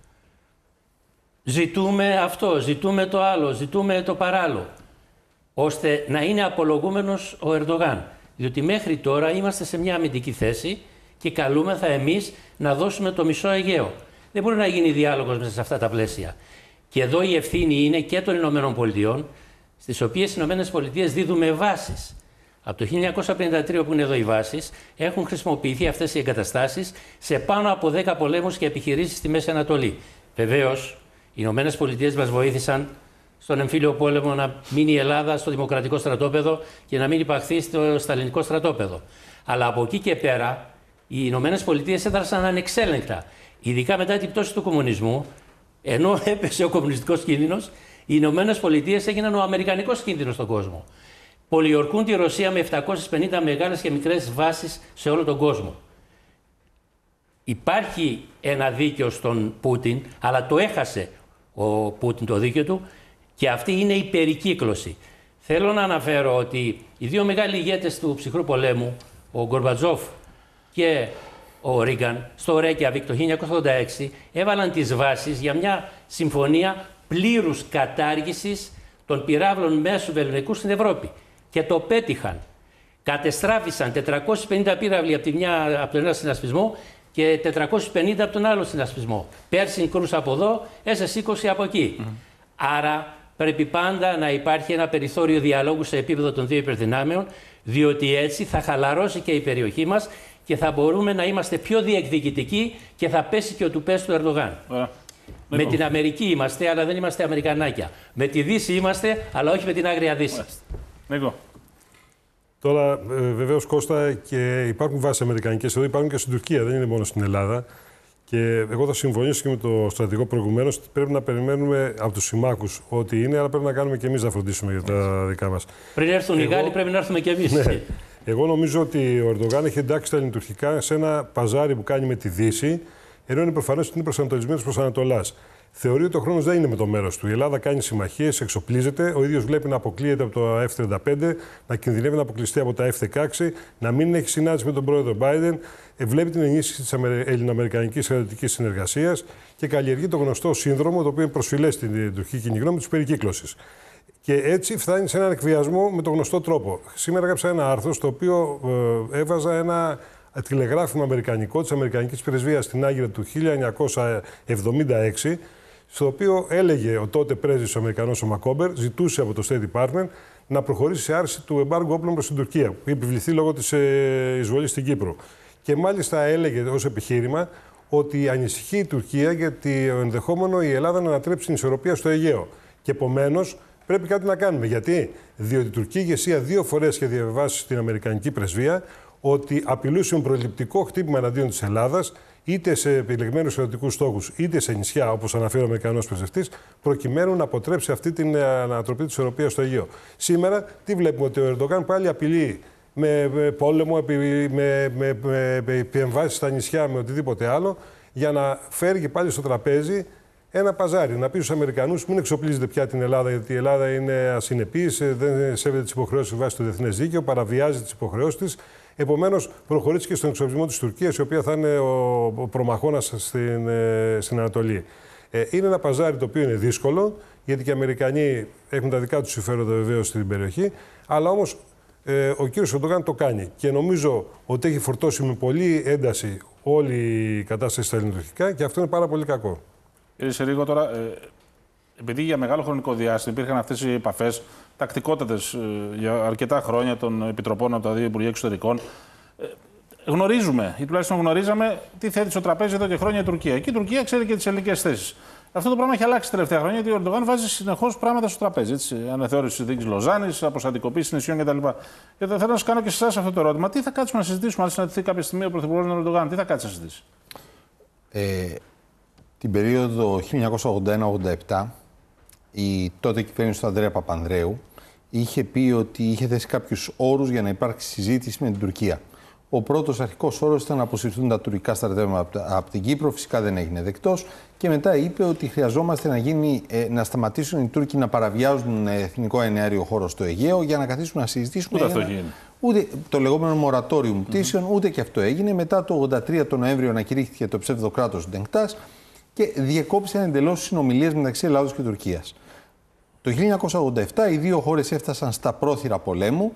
Ζητούμε αυτό, ζητούμε το άλλο, ζητούμε το παράλληλο, ώστε να είναι απολογούμενος ο Ερντογάν. Διότι μέχρι τώρα είμαστε σε μια αμυντική θέση και καλούμεθα εμείς να δώσουμε το μισό Αιγαίο. Δεν μπορεί να γίνει διάλογος μέσα σε αυτά τα πλαίσια. Και εδώ η ευθύνη είναι και των Ηνωμένων Πολιτειών, στις οποίες οι Ηνωμένες Πολιτείες δίδουμε βάσεις. Από το χίλια εννιακόσια πενήντα τρία που είναι εδώ οι βάσεις, έχουν χρησιμοποιηθεί αυτές οι εγκαταστάσεις σε πάνω από δέκα πολέμους και επιχειρήσεις στη Μέση Ανατολή. Βεβαίως, οι Ηνωμένες Πολιτείες μας βοήθησαν στον εμφύλιο πόλεμο να μείνει η Ελλάδα στο δημοκρατικό στρατόπεδο και να μην υπαχθεί στο σταλινικό στρατόπεδο. Αλλά από εκεί και πέρα, οι Ηνωμένες Πολιτείες έδρασαν ανεξέλεγκτα. Ειδικά μετά την πτώση του κομμουνισμού, ενώ έπεσε ο κομμουνιστικός κίνδυνος, οι Ηνωμένες Πολιτείες έγιναν ο αμερικανικός κίνδυνος στον κόσμο. Πολιορκούν τη Ρωσία με επτακόσιες πενήντα μεγάλες και μικρές βάσεις σε όλο τον κόσμο. Υπάρχει ένα δίκαιο στον Πούτιν, αλλά το έχασε ο Πούτιν το δίκαιο του και αυτή είναι η περικύκλωση. Θέλω να αναφέρω ότι οι δύο μεγάλοι ηγέτες του ψυχρού πολέμου, ο Γκορμπατζόφ και ο Ρίγκαν, στο Ρέικιαβικ το χίλια εννιακόσια ογδόντα έξι, έβαλαν τις βάσεις για μια συμφωνία πλήρους κατάργησης των πυράβλων μέσου βεληνικού στην Ευρώπη. Και το πέτυχαν. Κατεστράφησαν τετρακόσιοι πενήντα πύραυλοι από, τη μια, από τον ένα συνασπισμό και τετρακόσιοι πενήντα από τον άλλο συνασπισμό. Πέρσιν κρούς από εδώ, έσες είκοσι από εκεί. Mm. Άρα πρέπει πάντα να υπάρχει ένα περιθώριο διαλόγου σε επίπεδο των δύο υπερδυνάμεων, διότι έτσι θα χαλαρώσει και η περιοχή μας και θα μπορούμε να είμαστε πιο διεκδικητικοί και θα πέσει και ο τουπές του Ερντογάν. Yeah. Με την Αμερική είμαστε, αλλά δεν είμαστε Αμερικανάκια. Με τη Δύση είμαστε, αλλά όχι με την Άγρια Δύση. Νίκο. Τώρα, ε, βεβαίως, Κώστα, και υπάρχουν βάσεις αμερικανικές εδώ, υπάρχουν και στην Τουρκία, δεν είναι μόνο στην Ελλάδα. Και εγώ θα συμφωνήσω και με το στρατηγό προηγουμένως ότι πρέπει να περιμένουμε από τους συμμάχους ό,τι είναι, αλλά πρέπει να κάνουμε και εμείς να φροντίσουμε για τα δικά μας. Πριν έρθουν εγώ... οι Γάλλοι, πρέπει να έρθουμε και εμείς. Ναι. Εγώ νομίζω ότι ο Ερντογάν έχει εντάξει τα ελληνοτουρκικά σε ένα παζάρι που κάνει με τη Δύση, ενώ είναι προφανές ότι είναι προσανατολισμένος προς Ανατολάς. Θεωρεί ότι ο χρόνος δεν είναι με το μέρος του. Η Ελλάδα κάνει συμμαχίες, εξοπλίζεται. Ο ίδιος βλέπει να αποκλείεται από το εφ τριάντα πέντε, να κινδυνεύει να αποκλειστεί από τα εφ δεκαέξι, να μην έχει συνάντηση με τον πρόεδρο Biden. Βλέπει την ενίσχυση της ελληνοαμερικανικής στρατιωτικής συνεργασίας και καλλιεργεί το γνωστό σύνδρομο, το οποίο είναι προσφυλές στην τουρκική κοινή γνώμη, της περικύκλωσης. Και έτσι φτάνει σε έναν εκβιασμό με τον γνωστό τρόπο. Σήμερα έγραψα ένα άρθρο στο οποίο ε, έβαζα ένα τηλεγράφημα αμερικανικό της Αμερικανικής Πρεσβείας στην Άγκυρα του χίλια εννιακόσια εβδομήντα έξι, στο οποίο έλεγε ο τότε πρέσβης ο Αμερικανός ο Μακόμπερ, ζητούσε από το State Department να προχωρήσει σε άρση του εμπάργου όπλων προς την Τουρκία, που επιβληθεί λόγω της ε, εισβολής στην Κύπρο. Και μάλιστα έλεγε ως επιχείρημα ότι ανησυχεί η Τουρκία γιατί ο ενδεχόμενο η Ελλάδα να ανατρέψει την ισορροπία στο Αιγαίο. Και επομένως πρέπει κάτι να κάνουμε. Γιατί? Διότι η τουρκική ηγεσία δύο φορές είχε διαβιβάσει στην Αμερικανική Πρεσβεία ότι απειλούσε με προληπτικό χτύπημα εναντίον της Ελλάδας, είτε σε επιλεγμένους στρατιωτικούς στόχους, είτε σε νησιά, όπως αναφέρει ο Αμερικανός πρεσβευτής, προκειμένου να αποτρέψει αυτή την ανατροπή της ισορροπίας στο Αιγαίο. Σήμερα τι βλέπουμε? Ότι ο Ερντογάν πάλι απειλεί με πόλεμο, με, με, με, με επεμβάσεις στα νησιά, με οτιδήποτε άλλο, για να φέρει και πάλι στο τραπέζι ένα παζάρι. Να πει στους Αμερικανούς: μην εξοπλίζετε πια την Ελλάδα, γιατί η Ελλάδα είναι ασυνεπής, δεν σέβεται τις υποχρεώσεις βάσει του διεθνές δίκαιο, παραβιάζει τις υποχρεώσεις της. Επομένως, προχωρήσει και στον εξοπλισμό της Τουρκίας, η οποία θα είναι ο προμαχώνας στην, στην Ανατολή. Ε, είναι ένα παζάρι το οποίο είναι δύσκολο, γιατί και οι Αμερικανοί έχουν τα δικά τους συμφέροντα βεβαίως στην περιοχή, αλλά όμως ε, ο κύριος Ερντογάν το κάνει. Και νομίζω ότι έχει φορτώσει με πολλή ένταση όλη η κατάσταση στα ελληνοτουρκικά και αυτό είναι πάρα πολύ κακό. Κύριε Σερίγο, τώρα, ε, επειδή για μεγάλο χρονικό διάστημα υπήρχαν αυτές οι επαφές τακτικότατες ε, για αρκετά χρόνια των επιτροπών από τα δύο Υπουργεία Εξωτερικών, ε, γνωρίζουμε, ή τουλάχιστον γνωρίζαμε, τι θέτει στο τραπέζι εδώ και χρόνια η Τουρκία. Και η Τουρκία ξέρει και τις ελληνικές θέσεις. Αυτό το πράγμα έχει αλλάξει τα τελευταία χρόνια, γιατί ο Ερντογάν βάζει συνεχώς πράγματα στο τραπέζι. Έτσι. Αναθεώρηση της συνθήκης Λοζάνης, αποστατικοποίηση νησιών κτλ. Και θέλω να σας κάνω και σε εσάς αυτό το ερώτημα. Τι θα κάτσουμε να συζητήσουμε, αν συναντηθεί κάποια στιγμή ο Πρωθυπουργός Ερντογάν, τι θα κάτσει να συζητήσει? Ε, την περίοδο χίλια εννιακόσια ογδόντα ένα ογδόντα επτά, η τότε κυβέρνηση του Ανδρέα Παπανδρέου είχε πει ότι είχε θέσει κάποιους όρους για να υπάρξει συζήτηση με την Τουρκία. Ο πρώτος αρχικός όρος ήταν να αποσυρθούν τα τουρκικά στρατεύματα από την Κύπρο, φυσικά δεν έγινε δεκτός. Και μετά είπε ότι χρειαζόμαστε να, γίνει, να σταματήσουν οι Τούρκοι να παραβιάζουν εθνικό εναέριο χώρο στο Αιγαίο για να καθίσουν να συζητήσουν. Ούτε αυτό έγινε. Ούτε το λεγόμενο μορατόριουμ πτήσεων, mm-hmm. ούτε και αυτό έγινε. Μετά το ογδόντα τρία τον Νοέμβριο ανακηρύχθηκε το ψευδοκράτος Ντενκτάς και διεκόψαν εντελώς συνομιλίες μεταξύ Ελλάδος και Τουρκίας. Το χίλια εννιακόσια ογδόντα επτά οι δύο χώρες έφτασαν στα πρόθυρα πολέμου.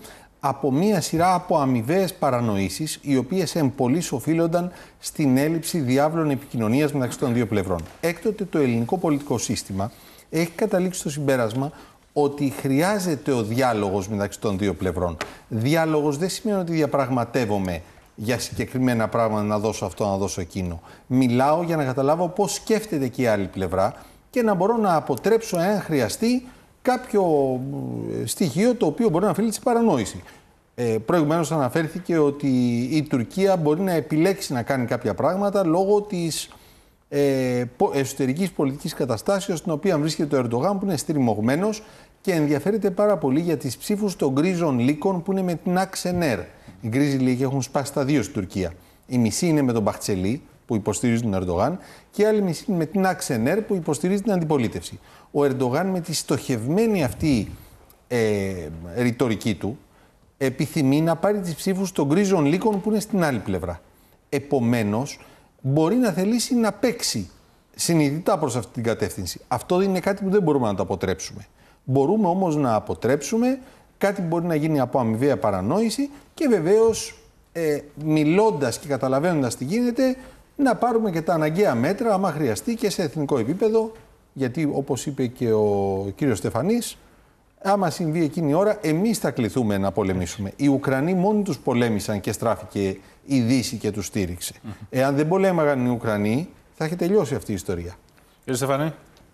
από μία σειρά από αμοιβαίες παρανοήσεις, οι οποίες εμπολής οφείλονταν στην έλλειψη διάβλων επικοινωνίας μεταξύ των δύο πλευρών. Έκτοτε το ελληνικό πολιτικό σύστημα έχει καταλήξει στο συμπέρασμα ότι χρειάζεται ο διάλογος μεταξύ των δύο πλευρών. Διάλογος δεν σημαίνει ότι διαπραγματεύομαι για συγκεκριμένα πράγματα, να δώσω αυτό, να δώσω εκείνο. Μιλάω για να καταλάβω πώς σκέφτεται και η άλλη πλευρά και να μπορώ να αποτρέψω, εάν χρειαστεί, κάποιο στοιχείο το οποίο μπορεί να οφείλει σε παρανόηση. Ε, προηγουμένως αναφέρθηκε ότι η Τουρκία μπορεί να επιλέξει να κάνει κάποια πράγματα λόγω της ε, εσωτερικής πολιτικής καταστάσεως στην οποία βρίσκεται ο Ερντογάν, που είναι στριμωγμένος και ενδιαφέρεται πάρα πολύ για τις ψήφους των γκρίζων λύκων που είναι με την Αξενέρ. Οι γκρίζοι λύκοι έχουν σπάσει τα δύο στην Τουρκία. Η μισή είναι με τον Μπαχτσελή, που υποστηρίζει τον Ερντογάν, και η άλλη μισή είναι με την Αξενέρ, που υποστηρίζει την αντιπολίτευση. Ο Ερντογάν, με τη στοχευμένη αυτή ε, ρητορική του, επιθυμεί να πάρει τις ψήφους των γκρίζων λύκων που είναι στην άλλη πλευρά. Επομένως, μπορεί να θελήσει να παίξει συνειδητά προς αυτή την κατεύθυνση. Αυτό είναι κάτι που δεν μπορούμε να το αποτρέψουμε. Μπορούμε όμως να αποτρέψουμε κάτι που μπορεί να γίνει από αμοιβαία παρανόηση και βεβαίως ε, μιλώντας και καταλαβαίνοντας τι γίνεται, να πάρουμε και τα αναγκαία μέτρα, άμα χρειαστεί, και σε εθνικό επίπεδο, γιατί όπως είπε και ο κύριος Στεφανής, άμα συμβεί εκείνη η ώρα, εμείς θα κληθούμε να πολεμήσουμε. Οι Ουκρανοί μόνοι τους πολέμησαν και στράφηκε η Δύση και τους στήριξε. Mm-hmm. Εάν δεν πολέμαγαν οι Ουκρανοί, θα είχε τελειώσει αυτή η ιστορία. Κύριε Στεφανή.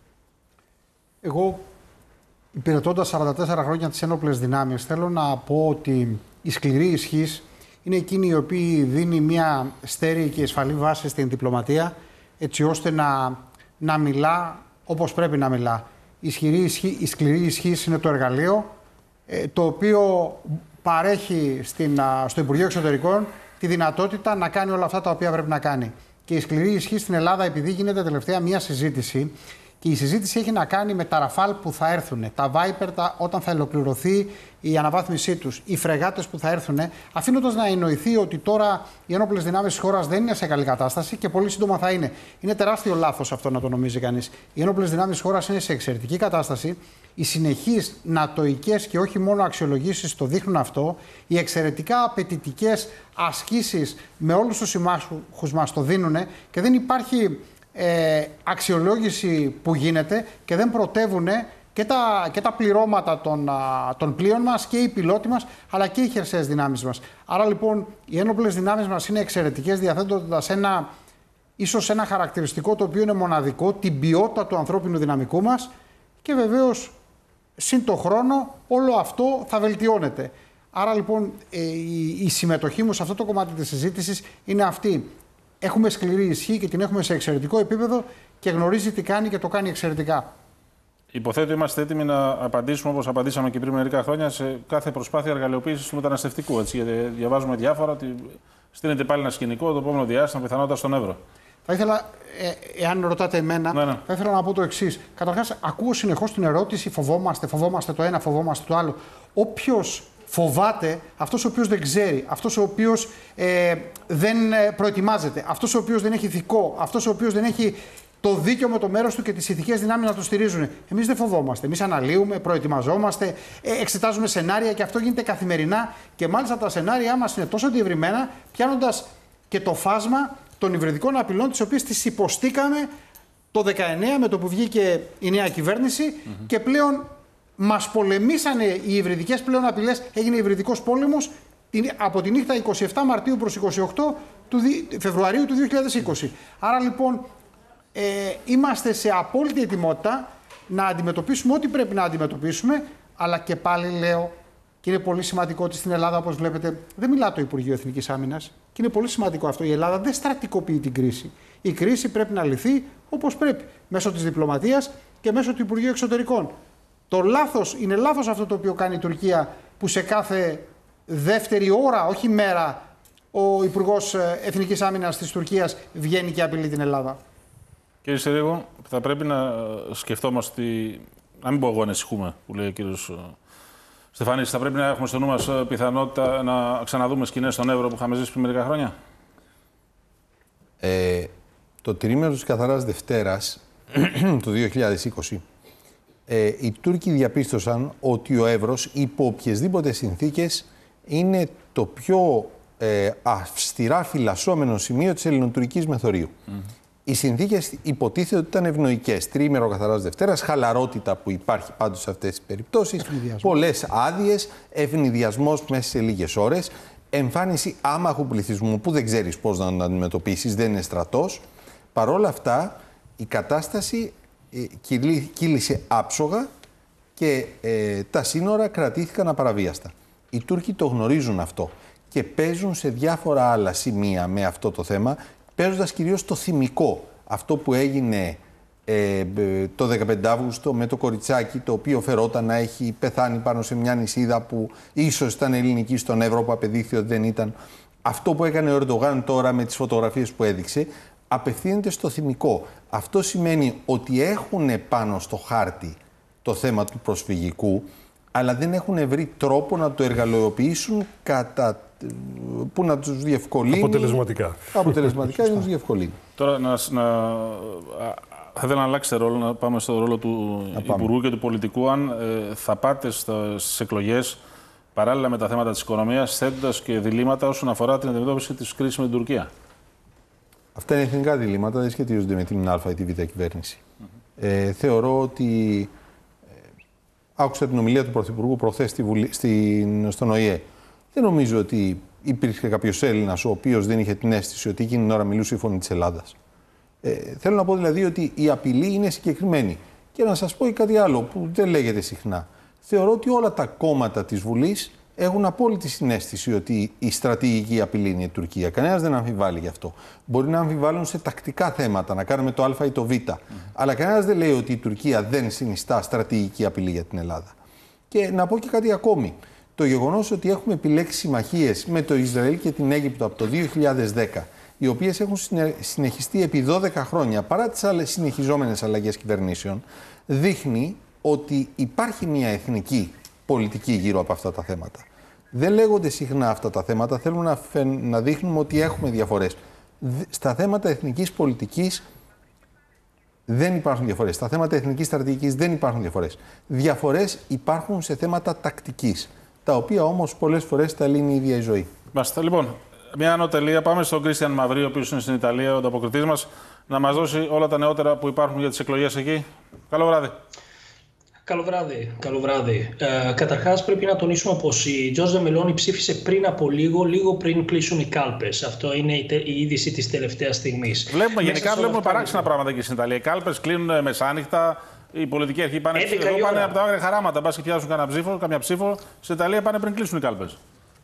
Εγώ, υπηρετώντας σαράντα τέσσερα χρόνια τις ένοπλες δυνάμεις, θέλω να πω ότι η σκληρή ισχύς είναι εκείνη η οποία δίνει μια στέρεη και ασφαλή βάση στην διπλωματία, έτσι ώστε να, να μιλά όπως πρέπει να μιλά. Η, ισχυρή ισχύ, η σκληρή ισχύς είναι το εργαλείο, ε, το οποίο παρέχει στην, α, στο Υπουργείο Εξωτερικών τη δυνατότητα να κάνει όλα αυτά τα οποία πρέπει να κάνει. Και η σκληρή ισχύ στην Ελλάδα, επειδή γίνεται τελευταία μια συζήτηση, και η συζήτηση έχει να κάνει με τα ραφάλ που θα έρθουν, τα Viper τα, όταν θα ολοκληρωθεί η αναβάθμισή τους, οι φρεγάτες που θα έρθουν, αφήνοντας να εννοηθεί ότι τώρα οι ένοπλες δυνάμεις της χώρας δεν είναι σε καλή κατάσταση και πολύ σύντομα θα είναι. Είναι τεράστιο λάθος αυτό να το νομίζει κανείς. Οι ένοπλες δυνάμεις της χώρας είναι σε εξαιρετική κατάσταση. Οι συνεχείς νατοικές και όχι μόνο αξιολογήσεις το δείχνουν αυτό. Οι εξαιρετικά απαιτητικές ασκήσεις με όλους τους συμμάχους μας το δίνουν και δεν υπάρχει Ε, αξιολόγηση που γίνεται και δεν πρωτεύουν και τα, και τα πληρώματα των, α, των πλοίων μας και οι πιλότοι μας, αλλά και οι χερσαίες δυνάμεις μας. Άρα λοιπόν οι ένοπλες δυνάμεις μας είναι εξαιρετικές, διαθέτοντας ένα, ίσως ένα χαρακτηριστικό το οποίο είναι μοναδικό, την ποιότητα του ανθρώπινου δυναμικού μας, και βεβαίως συν το χρόνο όλο αυτό θα βελτιώνεται. Άρα λοιπόν ε, η, η συμμετοχή μου σε αυτό το κομμάτι της συζήτησης είναι αυτή. Έχουμε σκληρή ισχύ και την έχουμε σε εξαιρετικό επίπεδο και γνωρίζει τι κάνει και το κάνει εξαιρετικά. Υποθέτω είμαστε έτοιμοι να απαντήσουμε, όπως απαντήσαμε και πριν μερικά χρόνια, σε κάθε προσπάθεια εργαλειοποίησης του μεταναστευτικού. Έτσι, γιατί διαβάζουμε διάφορα ότι στείνεται πάλι ένα σκηνικό το επόμενο διάστημα, πιθανότατα στον Εύρο. Θα ήθελα, ε, εάν ρωτάτε εμένα, ναι, ναι. θα ήθελα να πω το εξής. Καταρχάς, ακούω συνεχώς την ερώτηση: φοβόμαστε, φοβόμαστε το ένα, φοβόμαστε το άλλο. Όποιος φοβάται, αυτός ο οποίος δεν ξέρει, αυτός ο οποίος ε, δεν προετοιμάζεται, αυτός ο οποίος δεν έχει ηθικό, αυτός ο οποίος δεν έχει το δίκαιο με το μέρος του και τις ηθικές δυνάμεις να το στηρίζουν. Εμείς δεν φοβόμαστε. Εμείς αναλύουμε, προετοιμαζόμαστε, ε, εξετάζουμε σενάρια και αυτό γίνεται καθημερινά. Και μάλιστα τα σενάρια μας είναι τόσο διευρυμένα, πιάνοντας και το φάσμα των υβριδικών απειλών, τις οποίες τις υποστήκαμε το δεκαεννέα με το που βγήκε η νέα κυβέρνηση mm-hmm. και πλέον. Μας πολεμήσανε οι υβριδικές πλέον απειλές, έγινε υβριδικός πόλεμος από τη νύχτα εικοστή εβδόμη Μαρτίου προς εικοστή ογδόη του Φεβρουαρίου του δύο χιλιάδες είκοσι. Άρα λοιπόν ε, είμαστε σε απόλυτη ετοιμότητα να αντιμετωπίσουμε ό,τι πρέπει να αντιμετωπίσουμε, αλλά και πάλι λέω, και είναι πολύ σημαντικό ότι στην Ελλάδα, όπως βλέπετε, δεν μιλά το Υπουργείο Εθνικής Άμυνας, και είναι πολύ σημαντικό αυτό. Η Ελλάδα δεν στρατικοποιεί την κρίση. Η κρίση πρέπει να λυθεί όπως πρέπει, μέσω της διπλωματίας και μέσω του Υπουργείου Εξωτερικών. Το λάθος, είναι λάθος αυτό το οποίο κάνει η Τουρκία, που σε κάθε δεύτερη ώρα, όχι μέρα, ο Υπουργός Εθνικής Άμυνας της Τουρκίας βγαίνει και απειλεί την Ελλάδα. Κύριε Συρίγο, θα πρέπει να σκεφτόμαστε, να μην πω εγώ ανησυχούμε, που λέει ο κύριος Στεφανής, θα πρέπει να έχουμε στο νου μας πιθανότητα να ξαναδούμε σκηνές στον Εύρο που είχαμε ζήσει πριν μερικά χρόνια. Ε, το τρίμηνο της Καθαράς Δευτέρας του δύο χιλιάδες είκοσι, Ε, οι Τούρκοι διαπίστωσαν ότι ο Εύρος υπό οποιασδήποτε συνθήκες είναι το πιο ε, αυστηρά φυλασσόμενο σημείο της ελληνοτουρκικής μεθορίου. Mm. Οι συνθήκες υποτίθεται ότι ήταν ευνοϊκές. Τριήμερο καθαράς Δευτέρας, χαλαρότητα που υπάρχει πάντως σε αυτές τις περιπτώσεις, πολλές άδειες, ευνηδιασμός μέσα σε λίγες ώρες, εμφάνιση άμαχου πληθυσμού που δεν ξέρεις πώς να τον αντιμετωπίσεις, δεν είναι στρατός. Παρ' όλα αυτά, η κατάσταση ε, κύλησε άψογα και ε, τα σύνορα κρατήθηκαν απαραβίαστα. Οι Τούρκοι το γνωρίζουν αυτό και παίζουν σε διάφορα άλλα σημεία με αυτό το θέμα, παίζοντας κυρίως το θυμικό. Αυτό που έγινε ε, το δεκαπέντε Αυγούστου με το κοριτσάκι, το οποίο φερόταν να έχει πεθάνει πάνω σε μια νησίδα που ίσως ήταν ελληνική στον Εύρο, που απεδείχθη ότι δεν ήταν. Αυτό που έκανε ο Ερντογάν τώρα με τις φωτογραφίες που έδειξε, απευθύνεται στο θυμικό. Αυτό σημαίνει ότι έχουν πάνω στο χάρτη το θέμα του προσφυγικού, αλλά δεν έχουν βρει τρόπο να το εργαλειοποιήσουν κατά που να τους διευκολύνει. Αποτελεσματικά. Αποτελεσματικά να τους διευκολύνει. Τώρα να, να, θα ήθελα να αλλάξετε ρόλο, να πάμε στο ρόλο του Υπουργού και του πολιτικού. Αν ε, θα πάτε στα, στις εκλογές παράλληλα με τα θέματα της οικονομίας, θέτοντας και διλήμματα όσον αφορά την αντιμετώπιση της κρίσης με την Τουρκία. Αυτά είναι εθνικά διλήμματα, δεν σχετίζονται με την Α ή τη Β κυβέρνηση. Mm-hmm. ε, θεωρώ ότι ε, άκουσα την ομιλία του Πρωθυπουργού προχθές στη Βουλή, στην, στον Ο Η Ε. Δεν νομίζω ότι υπήρχε κάποιος Έλληνας ο οποίος δεν είχε την αίσθηση ότι εκείνη την ώρα μιλούσε η φωνή της Ελλάδας. Ε, θέλω να πω δηλαδή ότι η απειλή είναι συγκεκριμένη. Και να σας πω κάτι άλλο που δεν λέγεται συχνά. Θεωρώ ότι όλα τα κόμματα της Βουλής έχουν απόλυτη συναίσθηση ότι η στρατηγική απειλή είναι η Τουρκία. Κανένας δεν αμφιβάλλει γι' αυτό. Μπορεί να αμφιβάλλουν σε τακτικά θέματα, να κάνουμε το Α ή το Β. Mm. Αλλά κανένας δεν λέει ότι η Τουρκία δεν συνιστά στρατηγική απειλή για την Ελλάδα. Και να πω και κάτι ακόμη. Το γεγονός ότι έχουμε επιλέξει συμμαχίες με το Ισραήλ και την Αίγυπτο από το δύο χιλιάδες δέκα, οι οποίες έχουν συνεχιστεί επί δώδεκα χρόνια παρά τις άλλες συνεχιζόμενες αλλαγές κυβερνήσεων, δείχνει ότι υπάρχει μια εθνική πολιτική γύρω από αυτά τα θέματα. Δεν λέγονται συχνά αυτά τα θέματα, θέλουμε να, φαι... να δείχνουμε ότι έχουμε διαφορές. Στα θέματα εθνικής πολιτικής δεν υπάρχουν διαφορές. Στα θέματα εθνικής στρατηγικής δεν υπάρχουν διαφορές. Διαφορές υπάρχουν σε θέματα τακτικής, τα οποία όμως πολλές φορές τα λύνει η ίδια η ζωή. Μάλιστα. Λοιπόν, μια ανωτελεία. Πάμε στον Κρίστιαν Μαυρί, ο οποίος είναι στην Ιταλία, ο ανταποκριτής μας, να μας δώσει όλα τα νεότερα που υπάρχουν για τις εκλογές εκεί. Καλό βράδυ. Καλό βράδυ. Καλό βράδυ. Ε, καταρχάς πρέπει να τονίσουμε πως η Τζόρτζα Μελόνι ψήφισε πριν από λίγο, λίγο πριν κλείσουν οι κάλπες. Αυτό είναι η, η είδηση της τελευταίας στιγμής. Βλέπουμε, γενικά βλέπουμε παράξενα είναι... πράγματα και στην Ιταλία. Οι κάλπες κλείνουν μεσάνυχτα. Η πολιτική αρχή πάνε, εδώ πάνε από τα άγρια χαράματα. Μπας και πιάσουν κανένα ψήφο, καμιά ψήφο. Στην Ιταλία πάνε πριν κλείσουν οι κάλπες.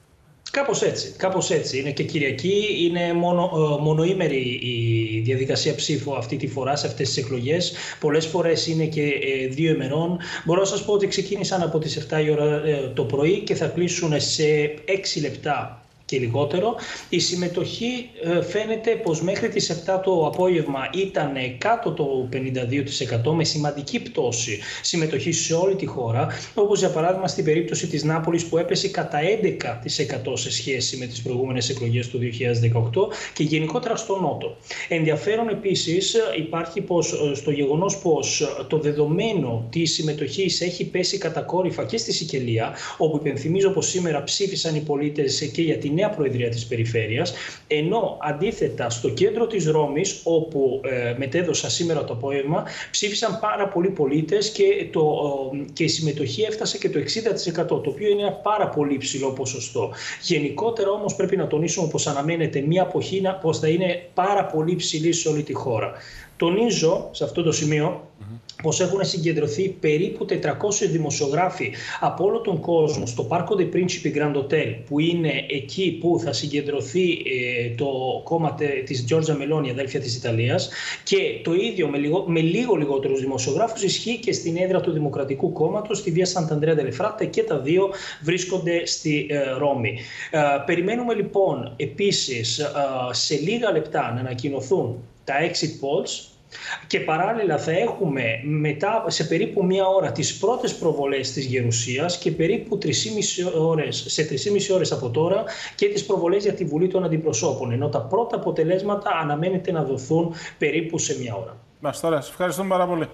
Κάπως έτσι, κάπως έτσι. Είναι και Κυριακή, είναι μόνο, ε, μονοήμερη η διαδικασία ψήφου αυτή τη φορά σε αυτές τις εκλογές. Πολλές φορές είναι και ε, δύο ημερών. Μπορώ να σας πω ότι ξεκίνησαν από τις επτά η ώρα ε, το πρωί και θα κλείσουν σε έξι λεπτά και λιγότερο. Η συμμετοχή ε, φαίνεται πως μέχρι τις επτά το απόγευμα ήταν κάτω το πενήντα δύο τοις εκατό με σημαντική πτώση συμμετοχή σε όλη τη χώρα, όπως για παράδειγμα στην περίπτωση της Νάπολης που έπεσε κατά έντεκα τοις εκατό σε σχέση με τις προηγούμενες εκλογές του δύο χιλιάδες δεκαοκτώ και γενικότερα στο Νότο. Ενδιαφέρον επίσης υπάρχει πως, στο γεγονός πως το δεδομένο της συμμετοχής έχει πέσει κατακόρυφα και στη Σικελία, όπου υπενθυμίζω πως σήμερα ψήφισαν οι πολίτες και για την νέα προεδρία της περιφέρειας, ενώ αντίθετα στο κέντρο της Ρώμης, όπου ε, μετέδωσα σήμερα το απόγευμα, ψήφισαν πάρα πολλοί πολίτες και, το, ε, και η συμμετοχή έφτασε και το εξήντα τοις εκατό, το οποίο είναι ένα πάρα πολύ υψηλό ποσοστό. Γενικότερα όμως πρέπει να τονίσουμε πως αναμένεται μια αποχή πως θα είναι πάρα πολύ υψηλή σε όλη τη χώρα. Τονίζω σε αυτό το σημείο πως έχουν συγκεντρωθεί περίπου τετρακόσιοι δημοσιογράφοι από όλο τον κόσμο στο Πάρκο dei Principi Grand Hotel, που είναι εκεί που θα συγκεντρωθεί ε, το κόμμα της Τζόρτζα Μελόνι, αδέλφια της Ιταλίας, και το ίδιο με λίγο, με λίγο λιγότερους δημοσιογράφους ισχύει και στην έδρα του Δημοκρατικού Κόμματος στη Βία Σαντ'Αντρέα ντελε Φράτε, και τα δύο βρίσκονται στη ε, Ρώμη. Ε, περιμένουμε λοιπόν επίσης ε, σε λίγα λεπτά να ανακοινωθούν τα exit polls. Και παράλληλα θα έχουμε μετά σε περίπου μία ώρα τις πρώτες προβολές της Γερουσίας και περίπου τρεις και μισή ώρες, σε τρεις και μισή ώρες από τώρα και τις προβολές για τη Βουλή των Αντιπροσώπων, ενώ τα πρώτα αποτελέσματα αναμένεται να δοθούν περίπου σε μία ώρα. Μας τώρα, σας ευχαριστούμε πάρα πολύ.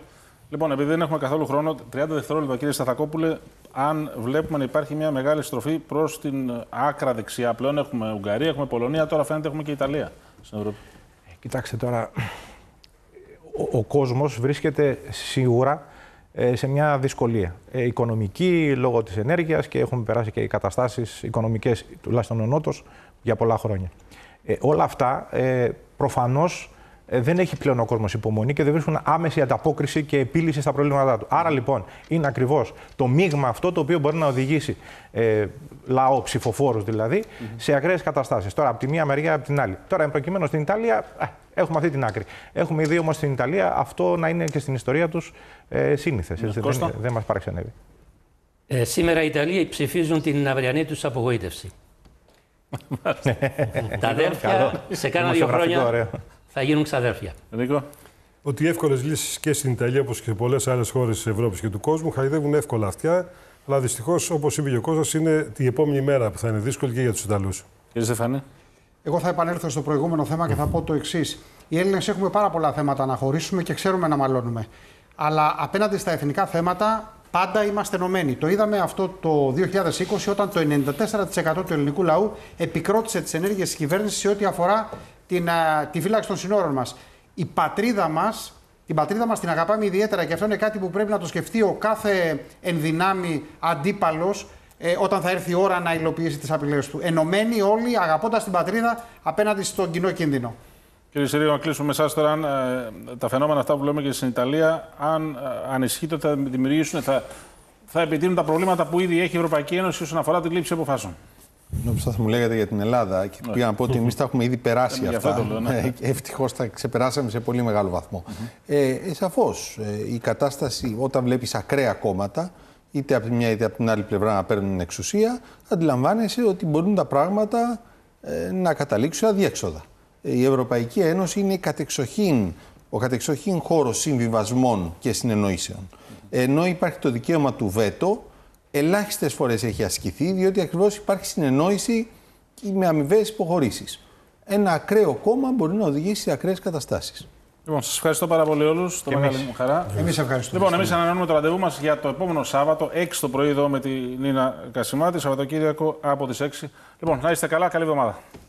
Λοιπόν, επειδή δεν έχουμε καθόλου χρόνο, τριάντα δευτερόλεπτα, κύριε Σταθακόπουλε, αν βλέπουμε να υπάρχει μια μεγάλη στροφή προς την άκρα δεξιά. Πλέον έχουμε Ουγγαρία, έχουμε Πολωνία, τώρα φαίνεται έχουμε και Ιταλία στην Ευρώπη. Κοιτάξτε τώρα, ο, ο κόσμος βρίσκεται σίγουρα ε, σε μια δυσκολία. Ε, οικονομική, λόγω της ενέργειας και έχουμε περάσει και οι καταστάσεις οικονομικές, τουλάχιστον ο Νότος, για πολλά χρόνια. Ε, όλα αυτά ε, προφανώς ε, δεν έχει πλέον ο κόσμος υπομονή και δεν βρίσκουν άμεση ανταπόκριση και επίλυση στα προβλήματά του. Άρα λοιπόν είναι ακριβώς το μείγμα αυτό το οποίο μπορεί να οδηγήσει ε, λαό, ψηφοφόρους δηλαδή, mm-hmm. σε ακραίες καταστάσεις. Τώρα από τη μία μεριά, από την άλλη. Τώρα, εν προκειμένου στην Ιταλία, ε, έχουμε αυτή την άκρη. Έχουμε δει όμως στην Ιταλία αυτό να είναι και στην ιστορία τους ε, σύνηθες. Mm-hmm. Δεν, δεν μας παραξενεύει. Ε, σήμερα οι Ιταλοί ψηφίζουν την αυριανή τους απογοήτευση. Τα αδέρφια σε κάνα δύο χρόνια ωραίο. Θα γίνουν ξαδέρφια. Νίκο. Ότι οι εύκολες λύσεις και στην Ιταλία, όπως και σε πολλές άλλες χώρες της Ευρώπης και του κόσμου, χαϊδεύουν εύκολα αυτιά. Αλλά δυστυχώς, όπως είπε και ο Κώστας, είναι η επόμενη μέρα που θα είναι δύσκολη και για τους Ιταλούς. Κύριε Στεφανή. Εγώ θα επανέλθω στο προηγούμενο θέμα και θα πω το εξής. Οι Έλληνες έχουμε πάρα πολλά θέματα να χωρίσουμε και ξέρουμε να μαλώνουμε. Αλλά απέναντι στα εθνικά θέματα πάντα είμαστε ενωμένοι. Το είδαμε αυτό το δύο χιλιάδες είκοσι, όταν το ενενήντα τέσσερα τοις εκατό του ελληνικού λαού επικρότησε τις ενέργειες της κυβέρνησης σε ό,τι αφορά την, α, τη φύλαξη των συνόρων μας. Η πατρίδα μας, την πατρίδα μας την αγαπάμε ιδιαίτερα και αυτό είναι κάτι που πρέπει να το σκεφτεί ο κάθε ενδυνάμει αντίπαλος ε, όταν θα έρθει η ώρα να υλοποιήσει τις απειλές του. Ενωμένοι όλοι, αγαπώντας την πατρίδα απέναντι στον κοινό κίνδυνο. Κύριε Συρίγο, να κλείσουμε με εσάς τώρα. Αν, ε, τα φαινόμενα αυτά που λέμε και στην Ιταλία, αν ε, ανισχύεται ότι θα δημιουργήσουν, θα, θα επιτείνουν τα προβλήματα που ήδη έχει η Ευρωπαϊκή Ένωση όσον αφορά την λήψη αποφάσεων. Νόμιζα θα μου λέγατε για την Ελλάδα και πήγα να πω ότι εμείς τα έχουμε ήδη περάσει ε, αυτά. Αυτό το λέω, ναι. Ευτυχώς τα ξεπεράσαμε σε πολύ μεγάλο βαθμό. Mm-hmm. ε, ε, σαφώς, ε, η κατάσταση όταν βλέπεις ακραία κόμματα, είτε από τη μια είτε από την άλλη πλευρά να παίρνουν εξουσία, αντιλαμβάνεσαι ότι μπορούν τα πράγματα ε, να καταλήξουν αδιέξοδα. Η Ευρωπαϊκή Ένωση είναι κατεξοχήν, ο κατεξοχήν χώρος συμβιβασμών και συνεννοήσεων. Ενώ υπάρχει το δικαίωμα του βέτο, ελάχιστες φορές έχει ασκηθεί, διότι ακριβώς υπάρχει συνεννόηση με αμοιβαίες υποχωρήσεις. Ένα ακραίο κόμμα μπορεί να οδηγήσει σε ακραίες καταστάσεις. Λοιπόν, σας ευχαριστώ πάρα πολύ όλους. Το μεγάλη μου χαρά. Εμείς ευχαριστούμε. Λοιπόν, εμείς ανανεώνουμε το ραντεβού μας για το επόμενο Σάββατο, έξι το πρωί εδώ με τη Νίνα Κασιμάτη, Σαββατοκύριακο από τις έξι. Λοιπόν, να είστε καλά, καλή εβδομάδα.